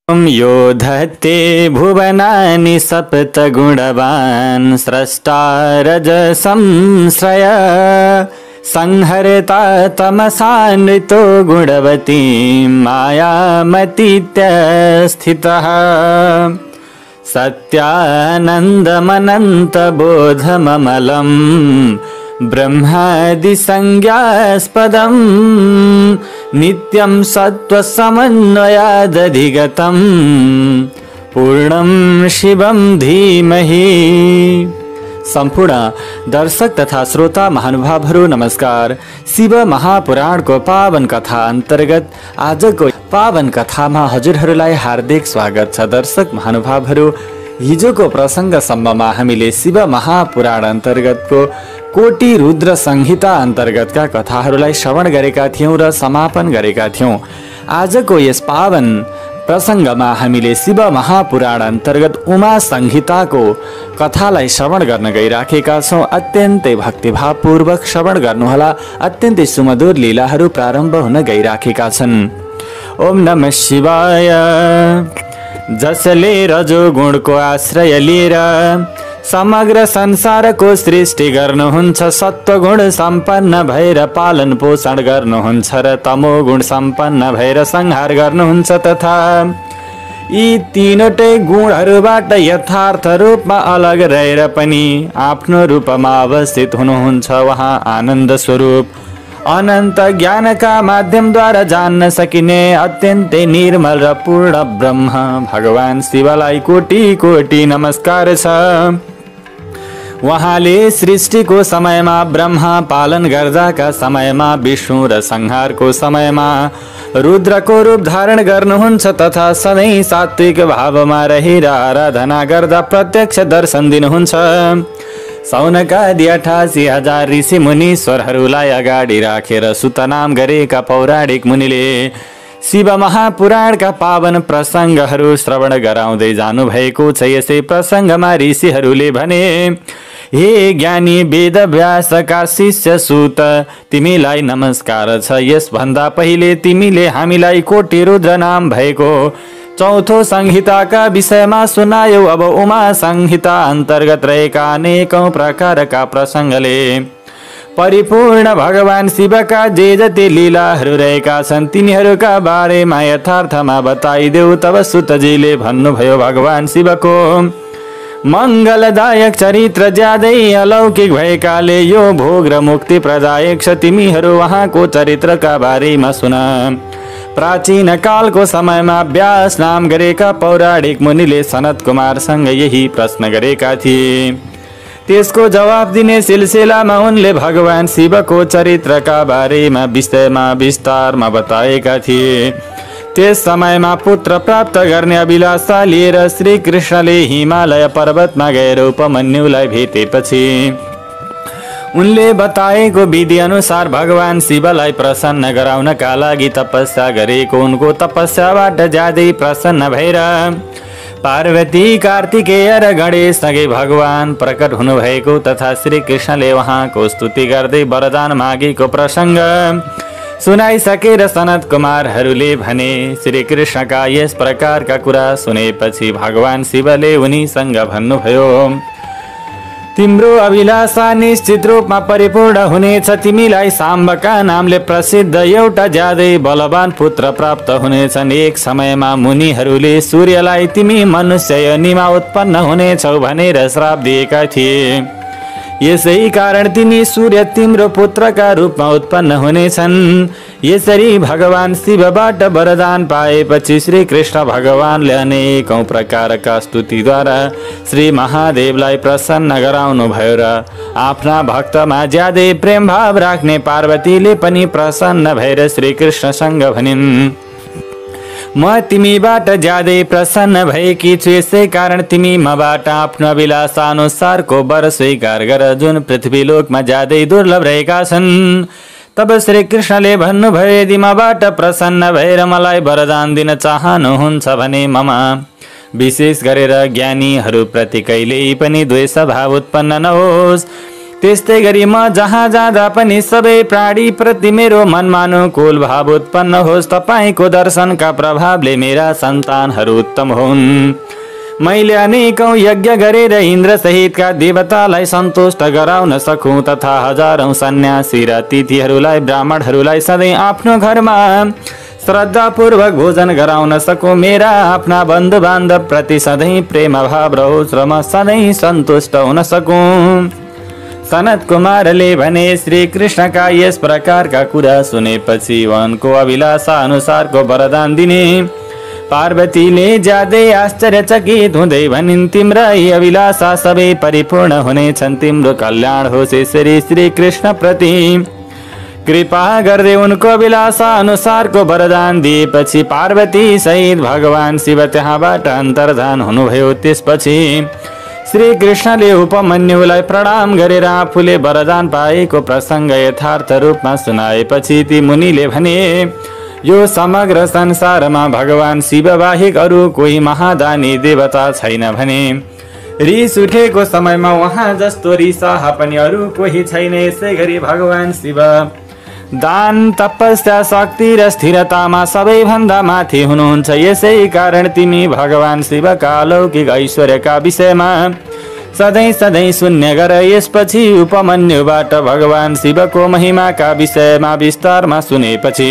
यो धत्ते भुवनानि सप्तगुणवान् स्रष्टा रजसंश्रय संहर्ता तमसान्वितो गुणवती मायामतीत्यस्थितः सत्यानन्दमनन्तबोधममलं ब्रह्मादिसंज्ञास्पदं नित्यं सत्त्वसमन्वयादधिगतं पूर्णं शिवं धीमहि। सम्पूर्ण दर्शक तथा श्रोता महानुभावहरू नमस्कार। शिव महापुराणको पावन कथा अन्तर्गत आजको पावन कथामा हजुरहरूलाई हार्दिक स्वागत छ। दर्शक महानुभावहरू, हिजोको प्रसङ्गसम्ममा हामीले शिव महापुराण अन्तर्गतको कोटी रुद्र संहिता अन्तर्गतका कथाहरूलाई श्रवण गरेका थियौँ र समापन गरेका थियौँ। आजको यस पावन प्रसङ्गमा हामीले शिव महापुराण अन्तर्गत उमा संहिताको कथालाई श्रवण गर्न गइराखेका छौँ। अत्यन्तै भक्तिभावपूर्वक श्रवण गर्नुहोला। अत्यन्तै सुमधुर लीलाहरू प्रारम्भ हुन गइराखेका छन्। ओम नमः शिवाय। जसले रजोगुणको आश्रय लिएर समग्र संसारको सृष्टि गर्नुहुन्छ, सत्वगुण सम्पन्न भएर पालन पोषण गर्नुहुन्छ र तमोगुण सम्पन्न भएर संहार गर्नुहुन्छ तथा यी तीनवटै गुणहरूबाट यथार्थ रूपमा अलग रहेर पनि आफ्नो रूपमा अवस्थित हुनुहुन्छ। उहाँ आनन्द स्वरूप अनन्त ज्ञानका माध्यमद्वारा जान्न सकिने अत्यन्तै निर्मल र पूर्ण ब्रह्म भगवान शिवलाई कोटी कोटी नमस्कार छ। उहाँले सृष्टिको समयमा ब्रह्मा पालन गर्दाका समयमा विष्णु र संहारको समयमा रुद्रको रूप धारण गर्नुहुन्छ तथा सधैँ सात्विक भावमा रहेर आराधना गर्दा प्रत्यक्ष दर्शन दिनुहुन्छ। सौनकादि 88,000 ऋषि मुनीश्वरहरूलाई अगाडि राखेर सुतनाम गरेका पौराणिक मुनिले शिव महापुराणका पावन प्रसङ्गहरू श्रवण गराउँदै जानुभएको छ। यसै प्रसङ्गमा ऋषिहरूले भने, हे ज्ञानी वेदव्यासका शिष्य सुत, तिमीलाई नमस्कार छ। यसभन्दा पहिले तिमीले हामीलाई कोटी रुद्र नाम भएको चौथो संहिताका विषयमा सुनायौ। अब उमा संहिता अन्तर्गत रहेका अनेकौं प्रकारका प्रसङ्गले परिपूर्ण भगवान शिवका जे जति लीलाहरू रहेका छन् तिनीहरूका बारेमा यथार्थमा बताइदेऊ। तब सुतजीले भन्नुभयो, भगवान शिवको मङ्गलदायक चरित्र ज्यादै अलौकिक भएकाले यो भोग र मुक्ति प्रदायक छ। तिमीहरू उहाँको चरित्रका बारेमा सुन। प्राचीन कालको समयमा व्यास नाम गरेका पौराणिक मुनिले सनत कुमारसँग यही प्रश्न गरेका थिए। त्यसको जवाब दिने सिलसिलामा उनले भगवान शिवको चरित्रका बारेमा विषयमा विस्तारमा बताएका थिए। त्यस समयमा पुत्र प्राप्त गर्ने अभिलाषा लिएर श्री कृष्णले हिमालय पर्वतमा गएर उपमन्युलाई भेटेपछि उनले बताएको विधि अनुसार भगवान शिवलाई प्रसन्न गराउनका लागि तपस्या गरेको। उनको तपस्याबाट ज्यादै प्रसन्न भएर पार्वती, कार्तिकेय र गणेशसँगै भगवान प्रकट हुनुभएको तथा श्री कृष्णले उहाँको स्तुति गर्दै वरदान मागेको प्रसङ्ग सुनाइसकेर सनत कुमारहरूले भने, श्री कृष्णका यस प्रकारका कुरा सुनेपछि भगवान शिवले उनीसँग भन्नुभयो, तिम्रो अभिलाषा निश्चित रूपमा परिपूर्ण हुनेछ। तिमीलाई साम्बका नामले प्रसिद्ध एउटा ज्यादै बलवान पुत्र प्राप्त हुनेछन्। एक समयमा मुनिहरूले सूर्यलाई तिमी मनुष्य योनिमा उत्पन्न हुनेछौ भनेर श्राप दिएका थिए। यसै कारण तिमी सूर्य तिम्रो पुत्रका रूपमा उत्पन्न हुनेछन्। यसरी भगवान शिवबाट वरदान पाएपछि श्री कृष्ण भगवानले अनेकौं प्रकारका स्तुतिद्वारा श्री महादेवलाई प्रसन्न गराउनु भयो र आफ्ना भक्तमा ज्यादै प्रेम भाव राख्ने पार्वतीले पनि प्रसन्न भएर श्री कृष्णसँग भनिन्, म तिमीबाट ज्यादै प्रसन्न भएकी छु। यसै कारण तिमी मबाट आफ्नो अभिलाषा अनुसारको वर स्वीकार गर जुन पृथ्वीलोकमा ज्यादै दुर्लभ रहेका छन्। तब श्री कृष्णले भन्नुभयो, यदि मबाट प्रसन्न भएर मलाई वरदान दिन चाहनुहुन्छ भने ममा विशेष गरेर ज्ञानीहरूप्रति कहिल्यै पनि द्वेष भाव उत्पन्न नहोस्। त्यस्तै गरी म जहाँ जाँदा पनि सबै प्राणी प्रति मेरो मनमा अनुकूल भाव उत्पन्न होस्। तपाईँको दर्शनका प्रभावले मेरा सन्तानहरू उत्तम हुन्। मैले अनेकौं यज्ञ गरेर इन्द्र सहितका देवतालाई सन्तुष्ट गराउन सकूं तथा हजारौं सन्यासी र अतिथिहरूलाई ब्राह्मणहरूलाई सधैँ आफ्नो घरमा श्रद्धापूर्वक भोजन गराउन सकूं। मेरा आफ्ना बन्धु बान्धव प्रति सधैँ प्रेम भाव रहोस् र म सधैँ सन्तुष्ट हुन सकूं। सनत कुमारले भने श्री कृष्णका यस प्रकारका कुरा सुनेपछि उनको अभिलाषा अनुसारको वरदान दिने। पार्वतीले ज्यादै आश्चर्यचकित हुँदै भनिन्, तिम्रा यी अभिलाषा सबै परिपूर्ण हुनेछन्। तिम्रो कल्याण होस्। यसरी श्री कृष्ण प्रति कृपा गर्दै उनको अभिलाषा अनुसारको वरदान दिएपछि पार्वती सहित भगवान शिव त्यहाँबाट अन्तर्धान हुनुभयो। त्यसपछि श्री कृष्णले उपमन्युलाई प्रणाम गरेर आफूले वरदान पाएको प्रसङ्ग यथार्थ रूपमा सुनाएपछि ती मुनिले भने, यो समग्र संसारमा भगवान शिव बाहेक अरू कोही महादानी देवता छैन भने। रिस उठेको समयमा उहाँ जस्तो रिसाहा पनि अरू कोही छैन। यसै गरी भगवान शिव दान, तपस्या, शक्ति र स्थिरतामा सबैभन्दा माथि हुनुहुन्छ। यसै कारण तिमी भगवान शिवका अलौकिक ऐश्वर्यका विषयमा सधैँ सधैँ सुन्ने गर। यसपछि उपमन्युबाट भगवान शिवको महिमाका विषयमा विस्तारमा सुनेपछि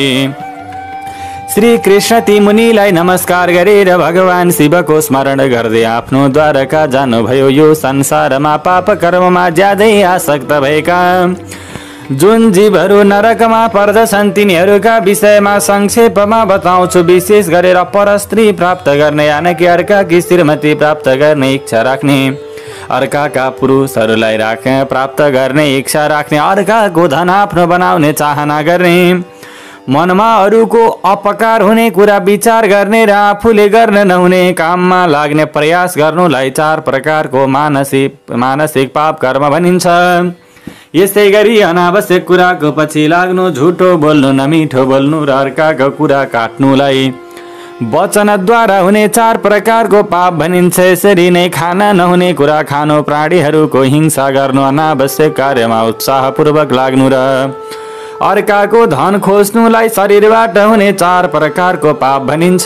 श्री कृष्ण ती मुनिलाई नमस्कार गरेर भगवान शिवको स्मरण गर्दै आफ्नो द्वारका जानुभयो। यो संसारमा पाप कर्ममा ज्यादै आसक्त भएका जुन जीवहरू नरकमा पर्दछन् तिनीहरूका विषयमा संक्षेपमा बताउँछु। विशेष गरेर परस्त्री प्राप्त गर्ने, यानि अर्काकी श्रीमती प्राप्त गर्ने इच्छा राख्ने, अर्काका पुरुषहरूलाई प्राप्त गर्ने इच्छा राख्ने, अर्काको धन आफ्नो बनाउने चाहना गर्ने, मनमा अरूको अपकार हुने कुरा विचार गर्ने र आफूले गर्न नहुने काममा लाग्ने प्रयास गर्नुलाई 4 प्रकारको मानसिक पाप कर्म भनिन्छ। यसै गरी अनावश्यक कुराको पछि लाग्नु, झुटो बोल्नु, नमिठो बोल्नु र अर्काको कुरा काट्नुलाई वचनद्वारा हुने 4 प्रकारको पाप भनिन्छ। यसरी नै खाना नहुने कुरा खानु, प्राणीहरूको हिंसा गर्नु, अनावश्यक कार्यमा उत्साहपूर्वक लाग्नु र अर्काको धन खोज्नुलाई शरीरबाट हुने 4 प्रकारको पाप भनिन्छ।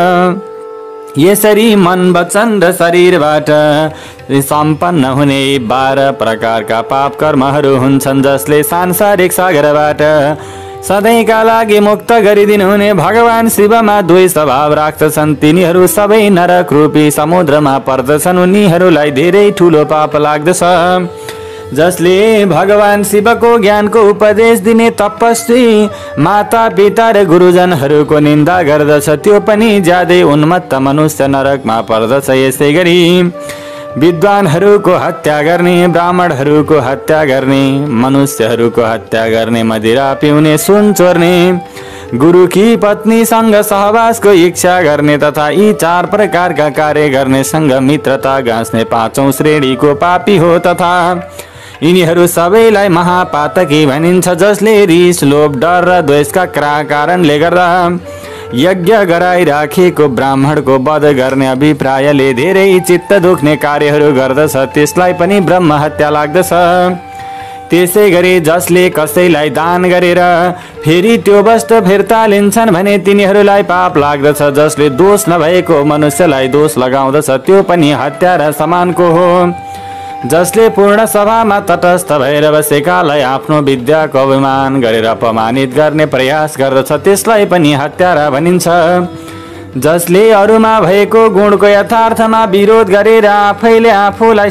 यसरी मन, वचन र शरीरबाट सम्पन्न हुने 12 प्रकारका पाप कर्महरू हुन्छन्, जसले सांसारिक सागरबाट सधैँका लागि मुक्त गरिदिनु हुने। भगवान शिवमा 2 स्वभाव राख्दछन्, तिनीहरू सबै नरक रूपी समुद्रमा पर्दछन्। उनीहरूलाई धेरै ठुलो पाप लाग्दछ। जसले भगवान शिवको ज्ञानको उपदेश दिने तपस्वी माता पिता र गुरुजनहरूको निन्दा गर्दछ, त्यो पनि ज्यादै उन्मत्त मनुष्य नरकमा पर्दछ। यसै गरी विद्वानहरूको हत्या गर्ने, ब्राह्मणहरूको हत्या गर्ने, मनुष्यहरूको हत्या गर्ने, मदिरा पिउने, सुन चोर्ने, गुरुकी पत्नीसँग सहवासको इच्छा गर्ने तथा यी 4 प्रकारका कार्य गर्नेसँग मित्रता गाँच्ने 5औं श्रेणीको पापी हो। तथा यिनीहरू सबैलाई महापातकी भनिन्छ, जसले रिस, लोभ, डर र द्वेषका कारणले गर्दा यज्ञ गराइराखेको ब्राह्मणको वध गर्ने अभिप्रायले धेरै चित्त दुख्ने कार्यहरू गर्दछ, त्यसलाई पनि ब्रह्म हत्या लाग्दछ। त्यसै गरी जसले कसैलाई दान गरेर फेरि त्यो वस्तु फिर्ता लिन्छन् भने तिनीहरूलाई पाप लाग्दछ। जसले दोष नभएको मनुष्यलाई दोष लगाउँदछ, त्यो पनि हत्या र समानको हो। जसले पूर्ण सभामा तटस्थ भएर बसेकालाई आफ्नो विद्याको अभिमान गरेर अपमानित गर्ने प्रयास गर्दछ, त्यसलाई पनि हत्यारा भनिन्छ। जसले अरूमा भएको गुणको यथार्थमा विरोध गरेर आफैले आफूलाई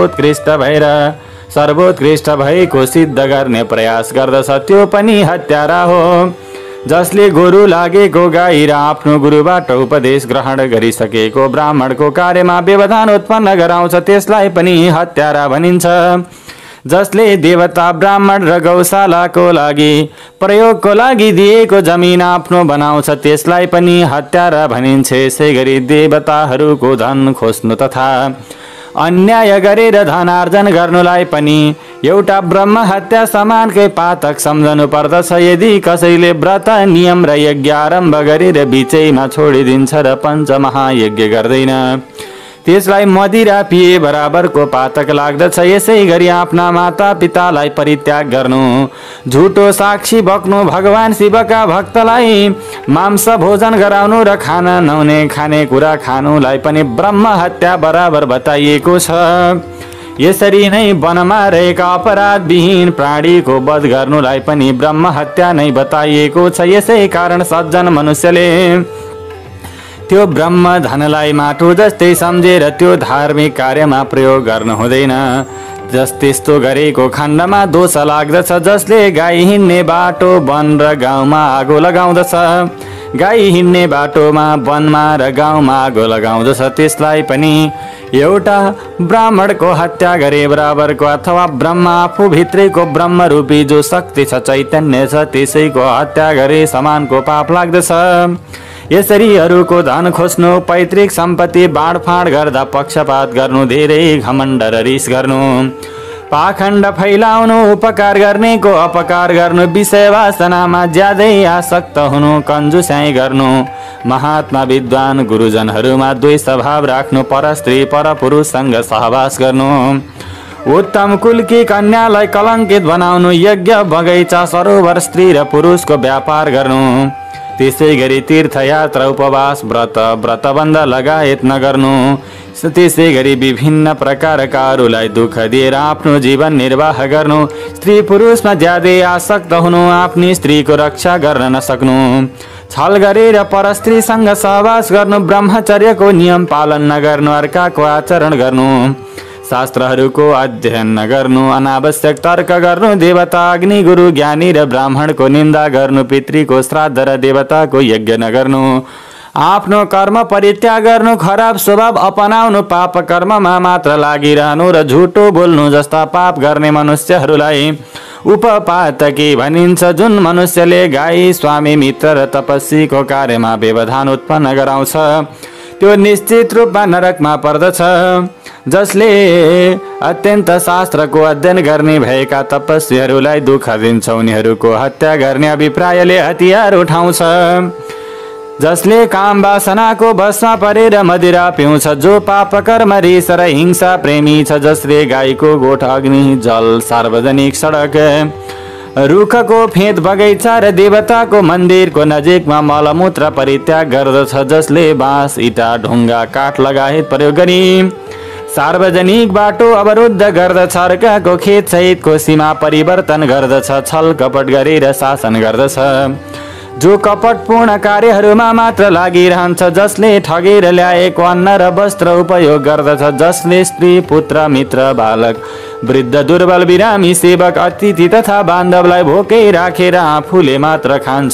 सर्वोत्कृष्ट भएको सिद्ध गर्ने प्रयास गर्दछ, त्यो पनि हत्यारा हो। जसले गुरु लागेको गाई र आफ्नो गुरुबाट उपदेश ग्रहण गरिसकेको ब्राह्मणको कार्यमा व्यवधान उत्पन्न गराउँछ, त्यसलाई पनि हत्यारा भनिन्छ। जसले देवता, ब्राह्मण र गौशालाको लागि प्रयोगको लागि दिएको जमिन आफ्नो बनाउँछ, त्यसलाई पनि हत्यारा भनिन्छ। यसै गरी देवताहरूको धन खोज्नु तथा अन्याय गरेर धनार्जन गर्नुलाई पनि एउटा ब्रह्म हत्या समानकै पातक सम्झनु पर्दछ। यदि कसैले व्रत, नियम र यज्ञ आरम्भ गरेर बिचैमा छोडिदिन्छ र 5 महायज्ञ गर्दैन, त्यसलाई मदिरा पिए बराबरको पातक लाग्दछ। यसै गरी आफ्ना माता पितालाई परित्याग गर्नु, झुटो साक्षी बक्नु, भगवान शिवका भक्तलाई मांस भोजन गराउनु र खाना नहुने खानेकुरा खानुलाई पनि ब्रह्म हत्या बराबर बताइएको छ। यसरी नै वनमा रहेका अपराधविहीन प्राणीको वध गर्नुलाई पनि ब्रह्म हत्या नै बताइएको छ। यसै कारण सज्जन मनुष्यले त्यो ब्रह्म धनलाई माटो जस्तै सम्झेर त्यो धार्मिक कार्यमा प्रयोग गर्नु हुँदैन। त्यस्तो गरेको खण्डमा दोष लाग्दछ। जसले गाई हिँड्ने बाटो वन र गाउँमा आगो लगाउँदछ, गाई हिँड्ने बाटोमा वनमा र गाउँमा आगो लगाउँदछ, त्यसलाई पनि एउटा ब्राह्मणको हत्या गरे बराबरको, अथवा ब्रह्म आफू भित्रैको ब्रह्म रूपी जो शक्ति छ, चैतन्य छ, त्यसैको हत्या गरे समानको पाप लाग्दछ। यसरी अरूको धन खोज्नु, पैतृक सम्पत्ति बाँडफाँड गर्दा पक्षपात गर्नु, धेरै घमण्ड र रिस गर्नु, पाखण्ड फैलाउनु, उपकार गर्नेको अपकार गर्नु, विषय वासनामा ज्यादै आसक्त हुनु, कन्जुस्याइ गर्नु, महात्मा विद्वान गुरुजनहरूमा द्वेष स्वभाव राख्नु, परस्त्री परपुरुषसँग सहवास गर्नु, उत्तम कुलकी कन्यालाई कलङ्कित बनाउनु, यज्ञ बगैँचा सरोवर स्त्री र पुरुषको व्यापार गर्नु, त्यसै गरी तीर्थयात्रा उपवास व्रतबन्ध लगायत नगर्नु, त्यसै गरी विभिन्न प्रकारका अरूलाई दुःख दिएर आफ्नो जीवन निर्वाह गर्नु, स्त्री पुरुषमा ज्यादै आसक्त हुनु, आफ्नी स्त्रीको रक्षा गर्न नसक्नु, छल गरेर परस्त्रीसँग सहवास गर्नु, ब्रह्मचर्यको नियम पालन नगर्नु, अर्काको आचरण गर्नु, शास्त्रहरूको अध्ययन नगर्नु, अनावश्यक तर्क गर्नु, देवता अग्नि गुरु ज्ञानी र ब्राह्मणको निन्दा गर्नु, पितृको श्राद्ध र देवताको यज्ञ नगर्नु, आफ्नो कर्म परित्याग गर्नु, खराब स्वभाव अपनाउनु, पाप कर्ममा मात्र लागिरहनु र झुटो बोल्नु जस्ता पाप गर्ने मनुष्यहरूलाई उपपातकी भनिन्छ। जुन मनुष्यले गाई स्वामी मित्र र तपस्वीको कार्यमा व्यवधान उत्पन्न गराउँछ त्यो निश्चित रूपमा नरकमा पर्दछ। जसले अत्यन्त शास्त्रको अध्ययन गर्ने भएका तपस्वीहरूलाई दुःख दिन्छ, उनीहरूको हत्या गर्ने अभिप्रायले हतियार उठाउँछ। जसले काम वासनाको बसमा परेर मदिरा पिउँछ, जो पाप कर्म रिस र हिंसा प्रेमी छ, जसले गाईको गोठ अग्नि जल सार्वजनिक सडक रुखको फेद बगैँचा र देवताको मन्दिरको नजिकमा मलमूत्र परित्याग गर्दछ, जसले बाँस इँटा ढुङ्गा काठ लगायत प्रयोग गरी सार्वजनिक बाटो अवरुद्ध गर्दछ, अर्काको खेत सहितको सीमा परिवर्तन गर्दछ, छल कपट गरेर शासन गर्दछ, जो कपटपूर्ण कार्यहरूमा मात्र लागिरहन्छ, जसले ठगेर ल्याएको अन्न र वस्त्र उपयोग गर्दछ, जसले स्त्री पुत्र मित्र बालक वृद्ध दुर्बल बिरामी सेवक अतिथि तथा बान्धवलाई भोकै राखेर आफूले मात्र खान्छ,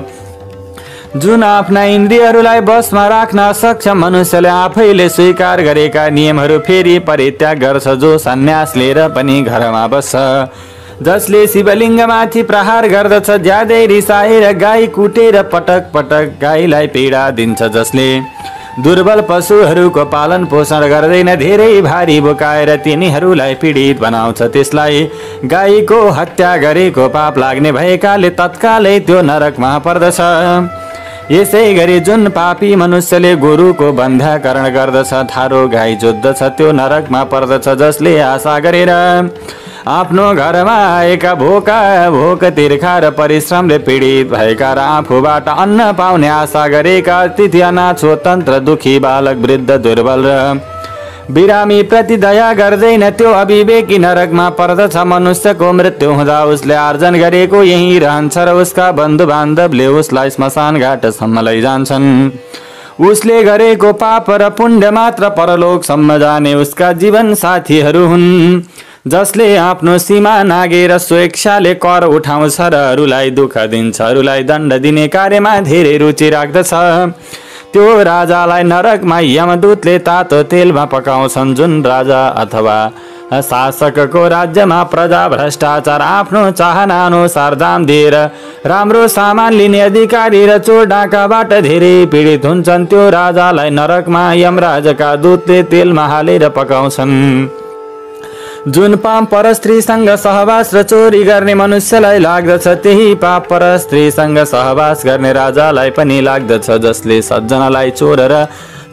जुन आफ्ना इन्द्रियहरूलाई बसमा राख्न सक्षम मनुष्यले आफैले स्वीकार गरेका नियमहरू फेरि परित्याग गर्छ, जो सन्यास लिएर पनि घरमा बस्छ, जसले शिवलिङ्गमाथि प्रहार गर्दछ, ज्यादै रिसाएर गाई कुटेर पटक पटक गाईलाई पीडा दिन्छ, जसले दुर्बल पशुहरूको पालन पोषण गर्दैन, धेरै भारी बोकाएर तिनीहरूलाई पीडित बनाउँछ, त्यसलाई गाईको हत्या गरेको पाप लाग्ने भएकाले तत्कालै त्यो नरकमा पर्दछ। यसै गरी जुन पापी मनुष्यले गोरुको बन्ध्याकरण गर्दछ, थारो गाई जोत्दछ, त्यो नरकमा पर्दछ, जसले आशा गरेर आफ्नो घरमा आएका भोक तिर्खा र परिश्रमले पीडित भएका र आफूबाट अन्न पाउने आशा गरेका अतिथि अनाथ स्वतन्त्र दुखी बालक वृद्ध दुर्बल र बिरामी प्रति दया गर्दैन, त्यो अविवेकी नरकमा पर्दछ। मनुष्यको मृत्यु हुँदा उसले आर्जन गरेको यही रहन्छ र उसका बन्धु बान्धवले उसलाई स्मशान घाटसम्म लैजान्छन्। उसले गरेको पाप र पुण्य मात्र परलोकसम्म जाने उसका जीवन साथीहरू हुन्, जसले आफ्नो सीमा नागेर स्वेच्छाले कर उठाउँछ र अरूलाई दुःख दिन्छ, अरूलाई दण्ड दिने कार्यमा धेरै रुचि राख्दछ, त्यो राजालाई नरकमा यमदूतले तातो तेलमा पकाउँछन्। जुन राजा अथवा शासकको राज्यमा प्रजा भ्रष्टाचार आफ्नो चाहना अनुसार दाम दिएर राम्रो सामान लिने अधिकारी र चोर डाकाबाट धेरै पीडित हुन्छन्, त्यो राजालाई नरकमा यमराजका दूतले तेलमा हालेर पकाउँछन्। जुन पाप परस्त्रीसँग सहवास र चोरी गर्ने मनुष्यलाई लाग्दछ, त्यही पाप परस्त्रीसँग सहवास गर्ने राजालाई पनि लाग्दछ, जसले सज्जनलाई चोर र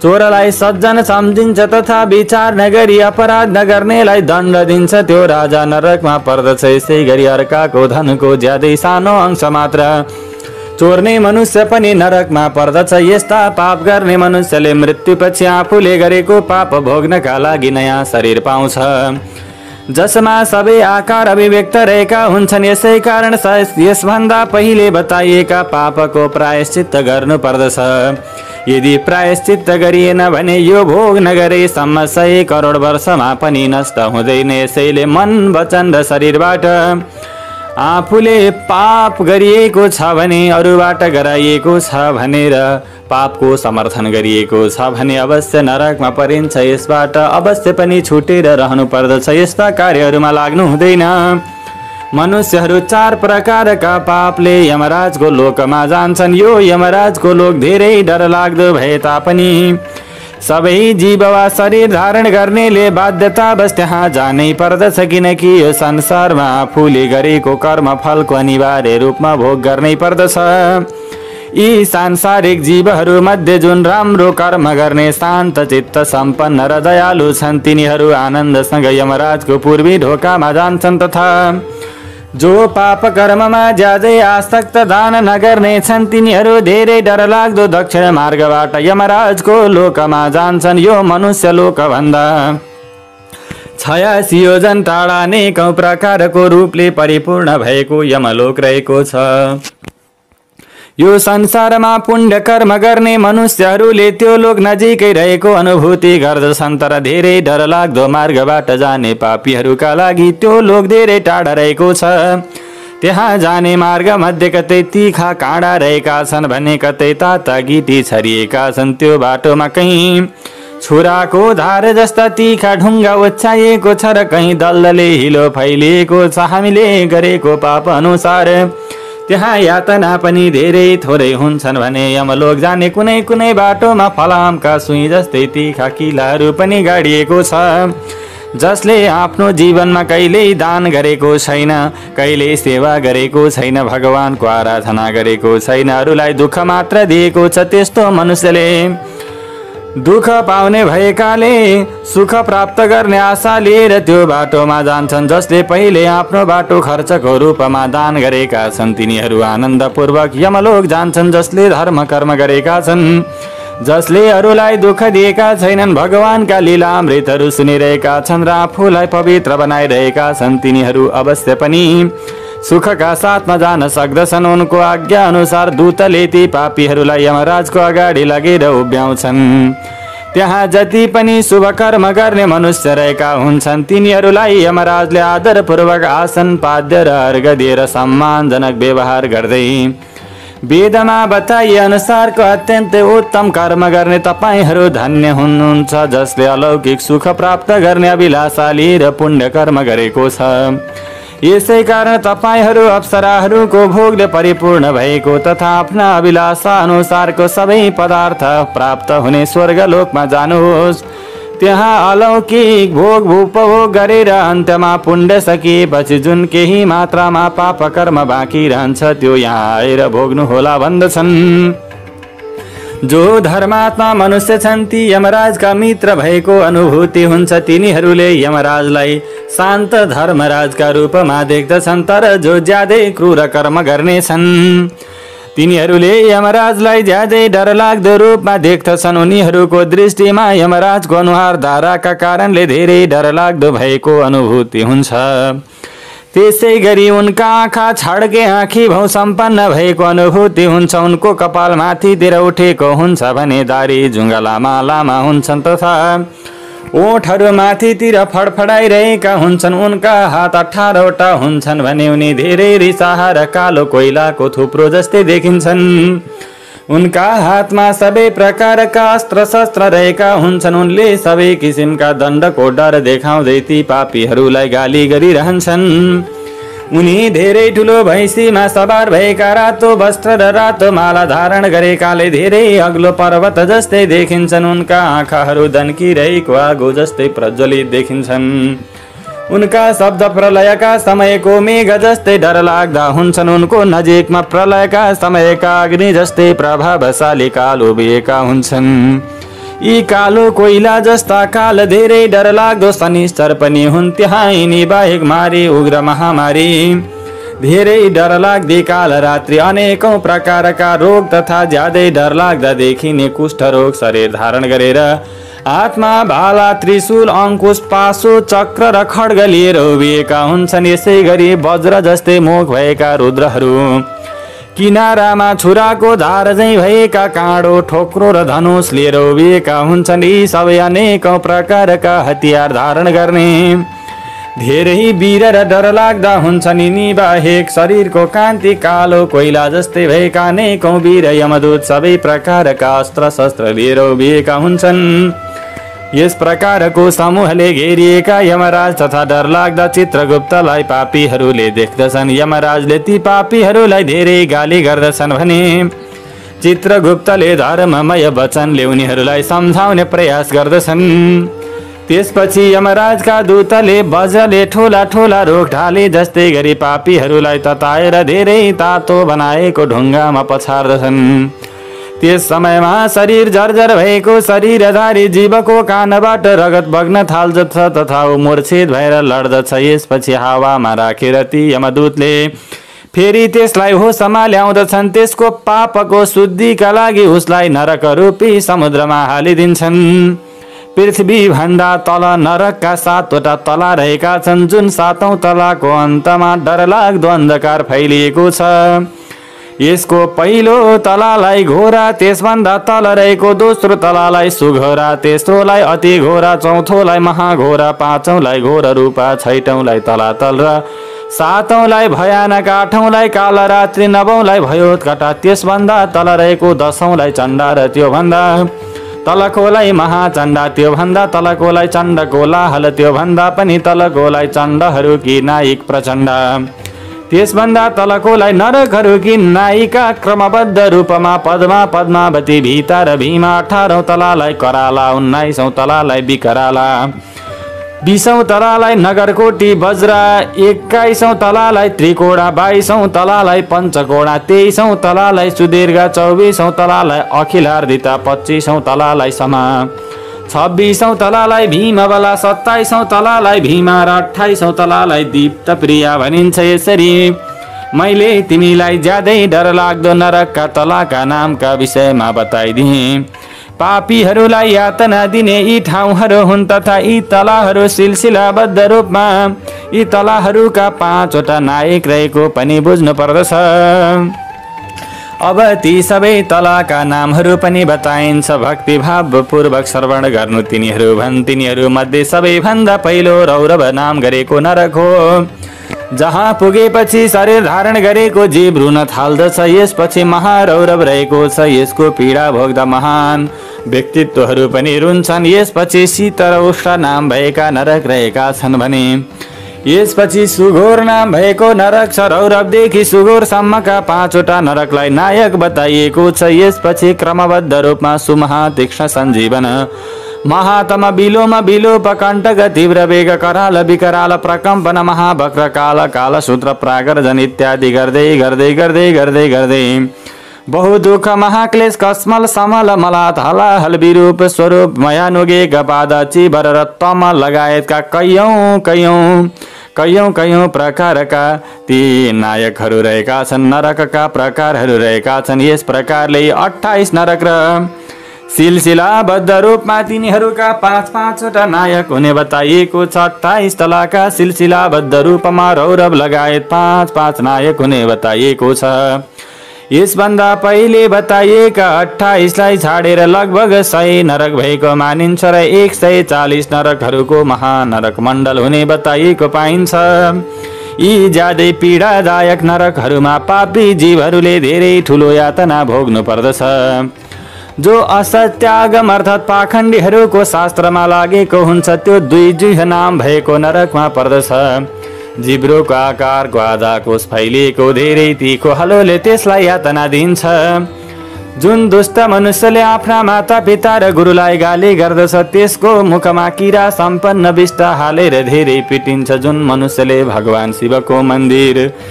चोरलाई सज्जन सम्झिन्छ तथा विचार नगरी अपराध नगर्नेलाई दण्ड दिन्छ त्यो राजा नरकमा पर्दछ। यसै गरी अर्काको धनको ज्यादै सानो अंश मात्र चोर्ने मनुष्य पनि नरकमा पर्दछ। यस्ता पाप गर्ने मनुष्यले मृत्युपछि आफूले गरेको पाप भोग्नका लागि नयाँ शरीर पाउँछ जसमा सबै आकार अभिव्यक्त रहेका हुन्छन्। यसै कारण यसभन्दा पहिले बताइएका पापको प्रायश्चित्त गर्नु पर्दछ। यदि प्रायश्चित्त गरिएन भने यो भोग नगरेसम्म 100 करोड वर्षमा पनि नष्ट हुँदैन। यसैले मन वचन र शरीरबाट आफूले पाप गरिएको छ भने अरूबाट गराइएको छ भनेर पापको समर्थन गरिएको छ भने अवश्य नरकमा परिन्छ। यसबाट अवश्य पनि छुटेर रहनु पर्दछ। यस्ता कार्यहरूमा लाग्नु हुँदैन। मनुष्यहरू 4 प्रकारका पापले यमराजको लोकमा जान्छन्। यो यमराजको लोक धेरै डरलाग्दो भए तापनि सबै जीव वा शरीर धारण गर्नेले बाध्यतावश त्यहाँ जानै पर्दछ, किनकि यो संसारमा आफूले गरेको कर्म फलको अनिवार्य रूपमा भोग गर्नै पर्दछ। यी सांसारिक जीवहरू मध्ये जुन राम्रो कर्म गर्ने शान्त चित्त सम्पन्न र दयालु छन् तिनीहरू आनन्दसँग यमराजको पूर्वी ढोकामा जान्छन्, तथा जो पाप कर्ममा ज्यादै आसक्त दान नगर्ने छन् तिनीहरू धेरै डरलाग्दो दक्षिण मार्गबाट यमराजको लोकमा जान्छन्। यो मनुष्य लोक भन्दा 86 योजन टाढा अनेकौं प्रकारको रूपले परिपूर्ण भएको यमलोक रहेको छ। यो संसारमा पुण्य कर्म गर्ने मनुष्यहरूले त्यो लोक नजिकै रहेको अनुभूति गर्दछन्, तर धेरै डरलाग्दो मार्गबाट जाने पापीहरूका लागि त्यो लोक धेरै टाढा रहेको छ। त्यहाँ जाने मार्ग मध्ये कतै तीखा काँडा रहेका छन् भने कतै ताता गिटी छरिएका छन्। त्यो बाटोमा कहीँ छुराको धार जस्ता तीखा ढुङ्गा ओछ्याइएको छ र कहीँ दलदले हिलो फैलिएको छ। हामीले गरेको पाप अनुसार त्यहाँ यातना पनि धेरै थोरै हुन्छन् भने यमलोक जाने कुनै कुनै बाटोमा फलामका सुई जस्तै तीखा किलाहरू पनि गाडिएको छ। जसले आफ्नो जीवनमा कहिल्यै दान गरेको छैन, कहिल्यै सेवा गरेको छैन, भगवानको आराधना गरेको छैन, अरूलाई दुःख मात्र दिएको छ, त्यस्तो मनुष्यले दुःख पाउने भएकाले सुख प्राप्त गर्ने आशा लिएर त्यो बाटोमा जान्छन्। जसले पहिले आफ्नो बाटो खर्चको रूपमा दान गरेका छन् तिनीहरू आनन्दपूर्वक यमलोक जान्छन्। जसले धर्म कर्म गरेका छन्, जसले अरूलाई दुःख दिएका छैनन्, भगवानका लीलामृतहरू सुनिरहेका छन् र आफूलाई पवित्र बनाइरहेका छन् तिनीहरू अवश्य पनि सुखका साथमा जान सक्दछन्। उनको आज्ञा अनुसार दूतले ती पापीहरूलाई यमराजको अगाडि लगेर उभ्याउँछन्। त्यहाँ जति पनि शुभ कर्म गर्ने मनुष्य रहेका हुन्छन् तिनीहरूलाई यमराजले आदरपूर्वक आसन पाद्य र अर्घ दिएर सम्मानजनक व्यवहार गर्दै वेदमा बताइए अनुसारको अत्यन्तै उत्तम कर्म गर्ने तपाईहरू धन्य हुनुहुन्छ, जसले अलौकिक सुख प्राप्त गर्ने अभिलाषा लिएर पुण्य कर्म गरेको छ। यसै कारण तपाईहरू अप्सराहरूको भोगले परिपूर्ण भएको तथा आफ्ना अभिलाषा अनुसारको सबै पदार्थ प्राप्त हुने स्वर्गलोकमा जानुहोस्। त्यहाँ अलौकिक भोग उपभोग गरेर अन्त्यमा पुण्य सकिएपछि जुन केही मात्रामा पाप कर्म बाँकी रहन्छ त्यो यहाँ आएर भोग्नु होला भन्दछन्। जो धर्मात्मा मनुष्य छन् ती यमराजका मित्र भएको अनुभूति हुन्छ। तिनीहरूले यमराजलाई शान्त धर्मराजका रूपमा देख्दछन्, तर जो ज्यादै क्रूर कर्म गर्ने छन् तिनीहरूले यमराजलाई ज्यादै डरलाग्दो रूपमा देख्दछन्। उनीहरूको दृष्टिमा यमराजको अनुहार धाराका कारणले धेरै डरलाग्दो भएको अनुभूति हुन्छ। त्यसै गरी उनका आँखा छड्के आँखी भौ सम्पन्न भएको अनुभूति हुन्छ। उनको कपाल माथितिर उठेको हुन्छ भने दारी जुङ्गलामा लामा हुन्छन् तथा ओठहरू माथितिर फडफडाइरहेका हुन्छन्। उनका हात 18 वटा हुन्छन् भने उनी धेरै रिसाहा र कालो कोइलाको थुप्रो जस्तै देखिन्छन्। उनका हातमा सबै प्रकारका अस्त्र शस्त्र रहेका हुन्छन्। उनले सबै किसिमका दण्डको डर देखाउँदै ती पापीहरूलाई गाली गरिरहन्छन्। उनी धेरै ठुलो भैँसीमा सवार भएका रातो वस्त्र र रातो माला धारण गरेकाले धेरै अग्लो पर्वत जस्तै देखिन्छन्। उनका आँखाहरू दन्किरहेको आगो जस्तै प्रज्वलित देखिन्छन्। उनका शब्द प्रलयका समयको मेघ जस्तै डरलाग्दा हुन्छन्। उनको नजिकमा प्रलयका समयका अग्नि जस्तै प्रभावशाली काल उभिएका हुन्छन्। यी कालो कोइला जस्ता काल धेरै डरलाग्दो शनिश्चर पनि हुन् त्यहाँ यिनी बाहेक मारे उग्र महामारी धेरै डरलाग्दी काल रात्रि अनेकौं प्रकारका रोग तथा ज्यादै डरलाग्दा देखिने कुष्ठ रोग शरीर धारण गरेर हातमा भाला त्रिशूल अंकुश पासो चक्र र खड्ग लिएर उभिएका हुन्छन्। यसै गरी वज्र जस्तै मुख भएका रुद्रहरू किनारामा छुराको धार झैं भएका काँडो ठोक्रो र धनुष लिएर उभिएका हुन्छन्। यी सबै अनेकौं प्रकारका हतियार धारण गर्ने धेरै वीर र डरलाग्दा हुन्छन्। यिनी बाहेक शरीरको कान्ति कालो कोइला जस्तै भएका अनेकौं वीर यमदूत सबै प्रकारका अस्त्र शस्त्र लिएर उभिएका हुन्छन्। यस प्रकारको समूहले घेरिएका यमराज तथा डरलाग्दा चित्रगुप्तलाई पापीहरूले देख्दछन्। यमराजले ती पापीहरूलाई धेरै गाली गर्दछन् भने चित्रगुप्तले धर्ममय वचनले उनीहरूलाई सम्झाउने प्रयास गर्दछन्। त्यसपछि यमराजका दूतले वज्रले ठूला ठूला रुख ढाले जस्तै गरी पापीहरूलाई तताएर धेरै तातो बनाएको ढुङ्गामा पछार्दछन्। त्यस समयमा शरीर जर्जर भएको शरीरधारी जीवको कानबाट रगत बग्न थाल्दछ तथा ऊ मूर्छित भएर लड्दछ। यसपछि हावामा राखेर ती यमदूतले फेरि त्यसलाई होसमा ल्याउँदछन्। त्यसको पापको शुद्धिका लागि उसलाई नरक रूपी समुद्रमा हालिदिन्छन्। पृथ्वी भन्दा तल नरकका 7 वटा तला रहेका छन्, जुन 7औं तलाको अन्तमा डरलाग्दो अन्धकार फैलिएको छ। यसको पहिलो तलालाई घोरा, त्यसभन्दा तल रहेको दोस्रो तलालाई सुघोरा, तेस्रोलाई अति घोरा, चौथोलाई महाघोरा, पाँचौंलाई घोर रूपा, छैटौंलाई तलातल र 7औंलाई भयानक, 8औंलाई कालरात्रि, 9औंलाई भयोत्कटा, त्यसभन्दा तल रहेको 10औंलाई चण्डा र त्योभन्दा तलकोलाई महाचण्डा, त्योभन्दा तलकोलाई चण्डकोलाहल, त्योभन्दा पनि तलकोलाई चण्डहरू कि नायक प्रचण्डा, त्यसभन्दा तलकोलाई नरकहरू कि नायिका क्रमबद्ध रूपमा पद्मा, पद्मावती, भीता र भीमा, 18औं तलालाई कराला, 19औं तलालाई विकराला, 20औं तलालाई नगरकोटी वज्रा, 21औं तलालाई त्रिकोणा, 22औं तलालाई पञ्चकोणा, 23औं तलालाई सुदीर्घ, 24औं तलालाई अखिलार्दिता, 25औं तलालाई समा, 26औं तलालाई भीमबला, 27औं तलालाई भीमा र 28औं तलालाई दीप्त प्रिया भनिन्छ। यसरी मैले तिमीलाई ज्यादै डरलाग्दो नरकका तलाका नामका विषयमा बताइदिएँ। पापीहरूलाई यातना दिने यी ठाउँहरू हुन् तथा यी तलाहरू सिलसिलाबद्ध रूपमा यी तलाहरूका 5 वटा नायक रहेको पनि बुझ्नु पर्दछ। अब ती सबै तलाका नामहरू पनि बताइन्छ। भक्तिभाव पूर्वक श्रवण गर्नु। तिनीहरू मध्ये सबैभन्दा पहिलो रौरव नाम गरेको नरक हो, जहाँ पुगेपछि शरीर धारण गरेको जीव रुन थाल्दछ। यसपछि महारौरव रहेको छ, यसको पीडा भोग्दा महान व्यक्तित्वहरू पनि रुन्छन्। यसपछि शीत र उष्ण नाम भएका नरक रहेका छन् भने यसपछि सुघोर नाम भएको नरक छ। रौरवदेखि सुघोरसम्मका 5 वटा नरकलाई नायक बताइएको छ। यसपछि क्रमबद्ध रूपमा सुमहा, तीक्ष्ण, सञ्जीवन, महातम, विलोम, विलोप, कण्टक, तीव्र वेग, कराल, विकराल, प्रकम्पन, महावक्र, काल, कालसूत्र, प्रागर्जन इत्यादि गर्दै गर्दै गर्दै गर्दै गर्दै बहुदुःख, महाक्लेश, कस्मल, समल, मलात, हलाहल, विरूप, स्वरूप, मयानुगे, गपाद, चिबर र तम लगायतका कयौं प्रकारका ती नायकहरू रहेका छन्। नरकका प्रकारहरू रहेका छन्। यस प्रकारले 28 नरक र सिलसिलाबद्ध रूपमा तिनीहरूका 5-5 वटा नायक हुने बताइएको छ। 28 तलाका सिलसिलाबद्ध रूपमा रौरव लगायत 5-5 नायक हुने बताइएको छ। यसभन्दा पहिले बताइएका 28लाई छाडेर लगभग 100 नरक भएको मानिन्छ र 140 नरकहरूको महानरक मण्डल हुने बताइएको पाइन्छ। यी ज्यादै पीडादायक नरकहरूमा पापी जीवहरूले धेरै ठुलो यातना भोग्नु पर्दछ, जो असत्यागम अर्थात् पाखण्डीहरूको शास्त्रमा लागेको हुन्छ। त्यो 2 जिह्वा नाम भएको नरकमा पर्दछ। जिब्रोको आकारको आधा कोष फैलिएको धेरै तीखो हलोले त्यसलाई यातना दिन्छ। जुन दुष्ट मनुष्यले आफ्ना माता पिता र गुरुलाई गाली गर्दछ, त्यसको मुखमा किरा सम्पन्न विष्ट हालेर धेरै पिटिन्छ। जुन मनुष्यले भगवान शिवको मन्दिर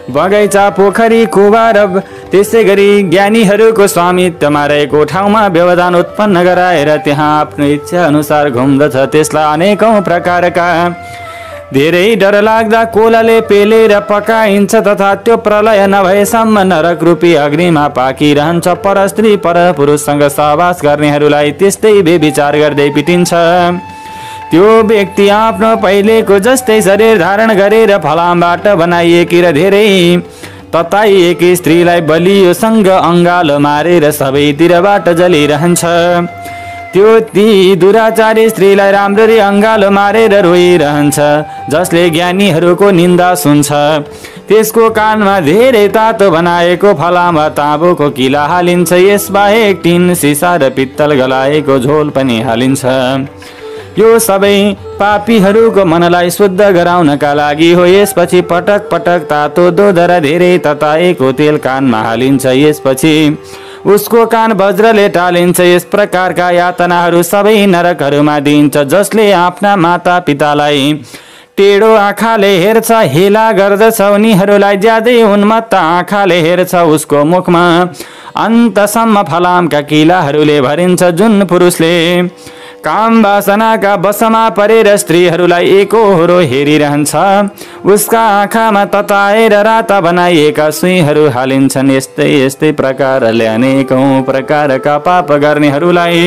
बगैँचा पोखरी कुवा र त्यसै गरी ज्ञानीहरूको स्वामित्वमा रहेको ठाउँमा व्यवधान उत्पन्न गराएर त्यहाँ आफ्नो इच्छा अनुसार घुम्दछ। त्यसलाई अनेकौं प्रकारका धेरै डरलाग्दा कोलाले पेलेर पकाइन्छ तथा त्यो प्रलय नभएसम्म नरक रूपी अग्निमा पाकिरहन्छ। पर स्त्री पर पुरुषसँग सहवास गर्नेहरूलाई त्यस्तै बेविचार गर्दै पिटिन्छ। त्यो व्यक्ति आफ्नो पहिलेको जस्तै शरीर धारण गरेर फलामबाट बनाइएकी र धेरै तताइएकी स्त्रीलाई बलियोसँग अङ्गालो मारेर सबैतिरबाट जलिरहन्छ। त्यो ती दुराचारी स्त्रीलाई राम्ररी अङ्गालो मारेर रोइरहन्छ जसले ज्ञानीहरूको निन्दा सुन्छ। त्यसको कानमा धेरै तातो बनाएको फलाममा ताँबुको किला हालिन्छ। यसबाहेक टिन सिसा र पित्तल गलाएको झोल पनि हालिन्छ। यो सबै पापीहरूको मनलाई शुद्ध गराउनका लागि हो। यसपछि पटक पटक तातो दूध र धेरै तताएको तेल कानमा हालिन्छ। यसपछि उसको कान वज्रले टालिन्छ। यस प्रकारका यातनाहरू सबै नरकहरूमा दिइन्छ। जसले आफ्ना माता पितालाई टेढो आँखाले हेर्छ, हेला गर्दछ, उनीहरूलाई ज्यादै उन्मत्त आँखाले हेर्छ, उसको मुखमा अन्तसम्म फलामका किलाहरूले भरिन्छ। जुन पुरुषले काम वासनाका वशमा परेर स्त्रीहरूलाई एकोहोरो हेरिरहन्छ उसका आँखामा तताएर राता बनाइएका सुईहरू हालिन्छन्। यस्तै यस्तै प्रकारले अनेकौं प्रकारका पाप गर्नेहरूलाई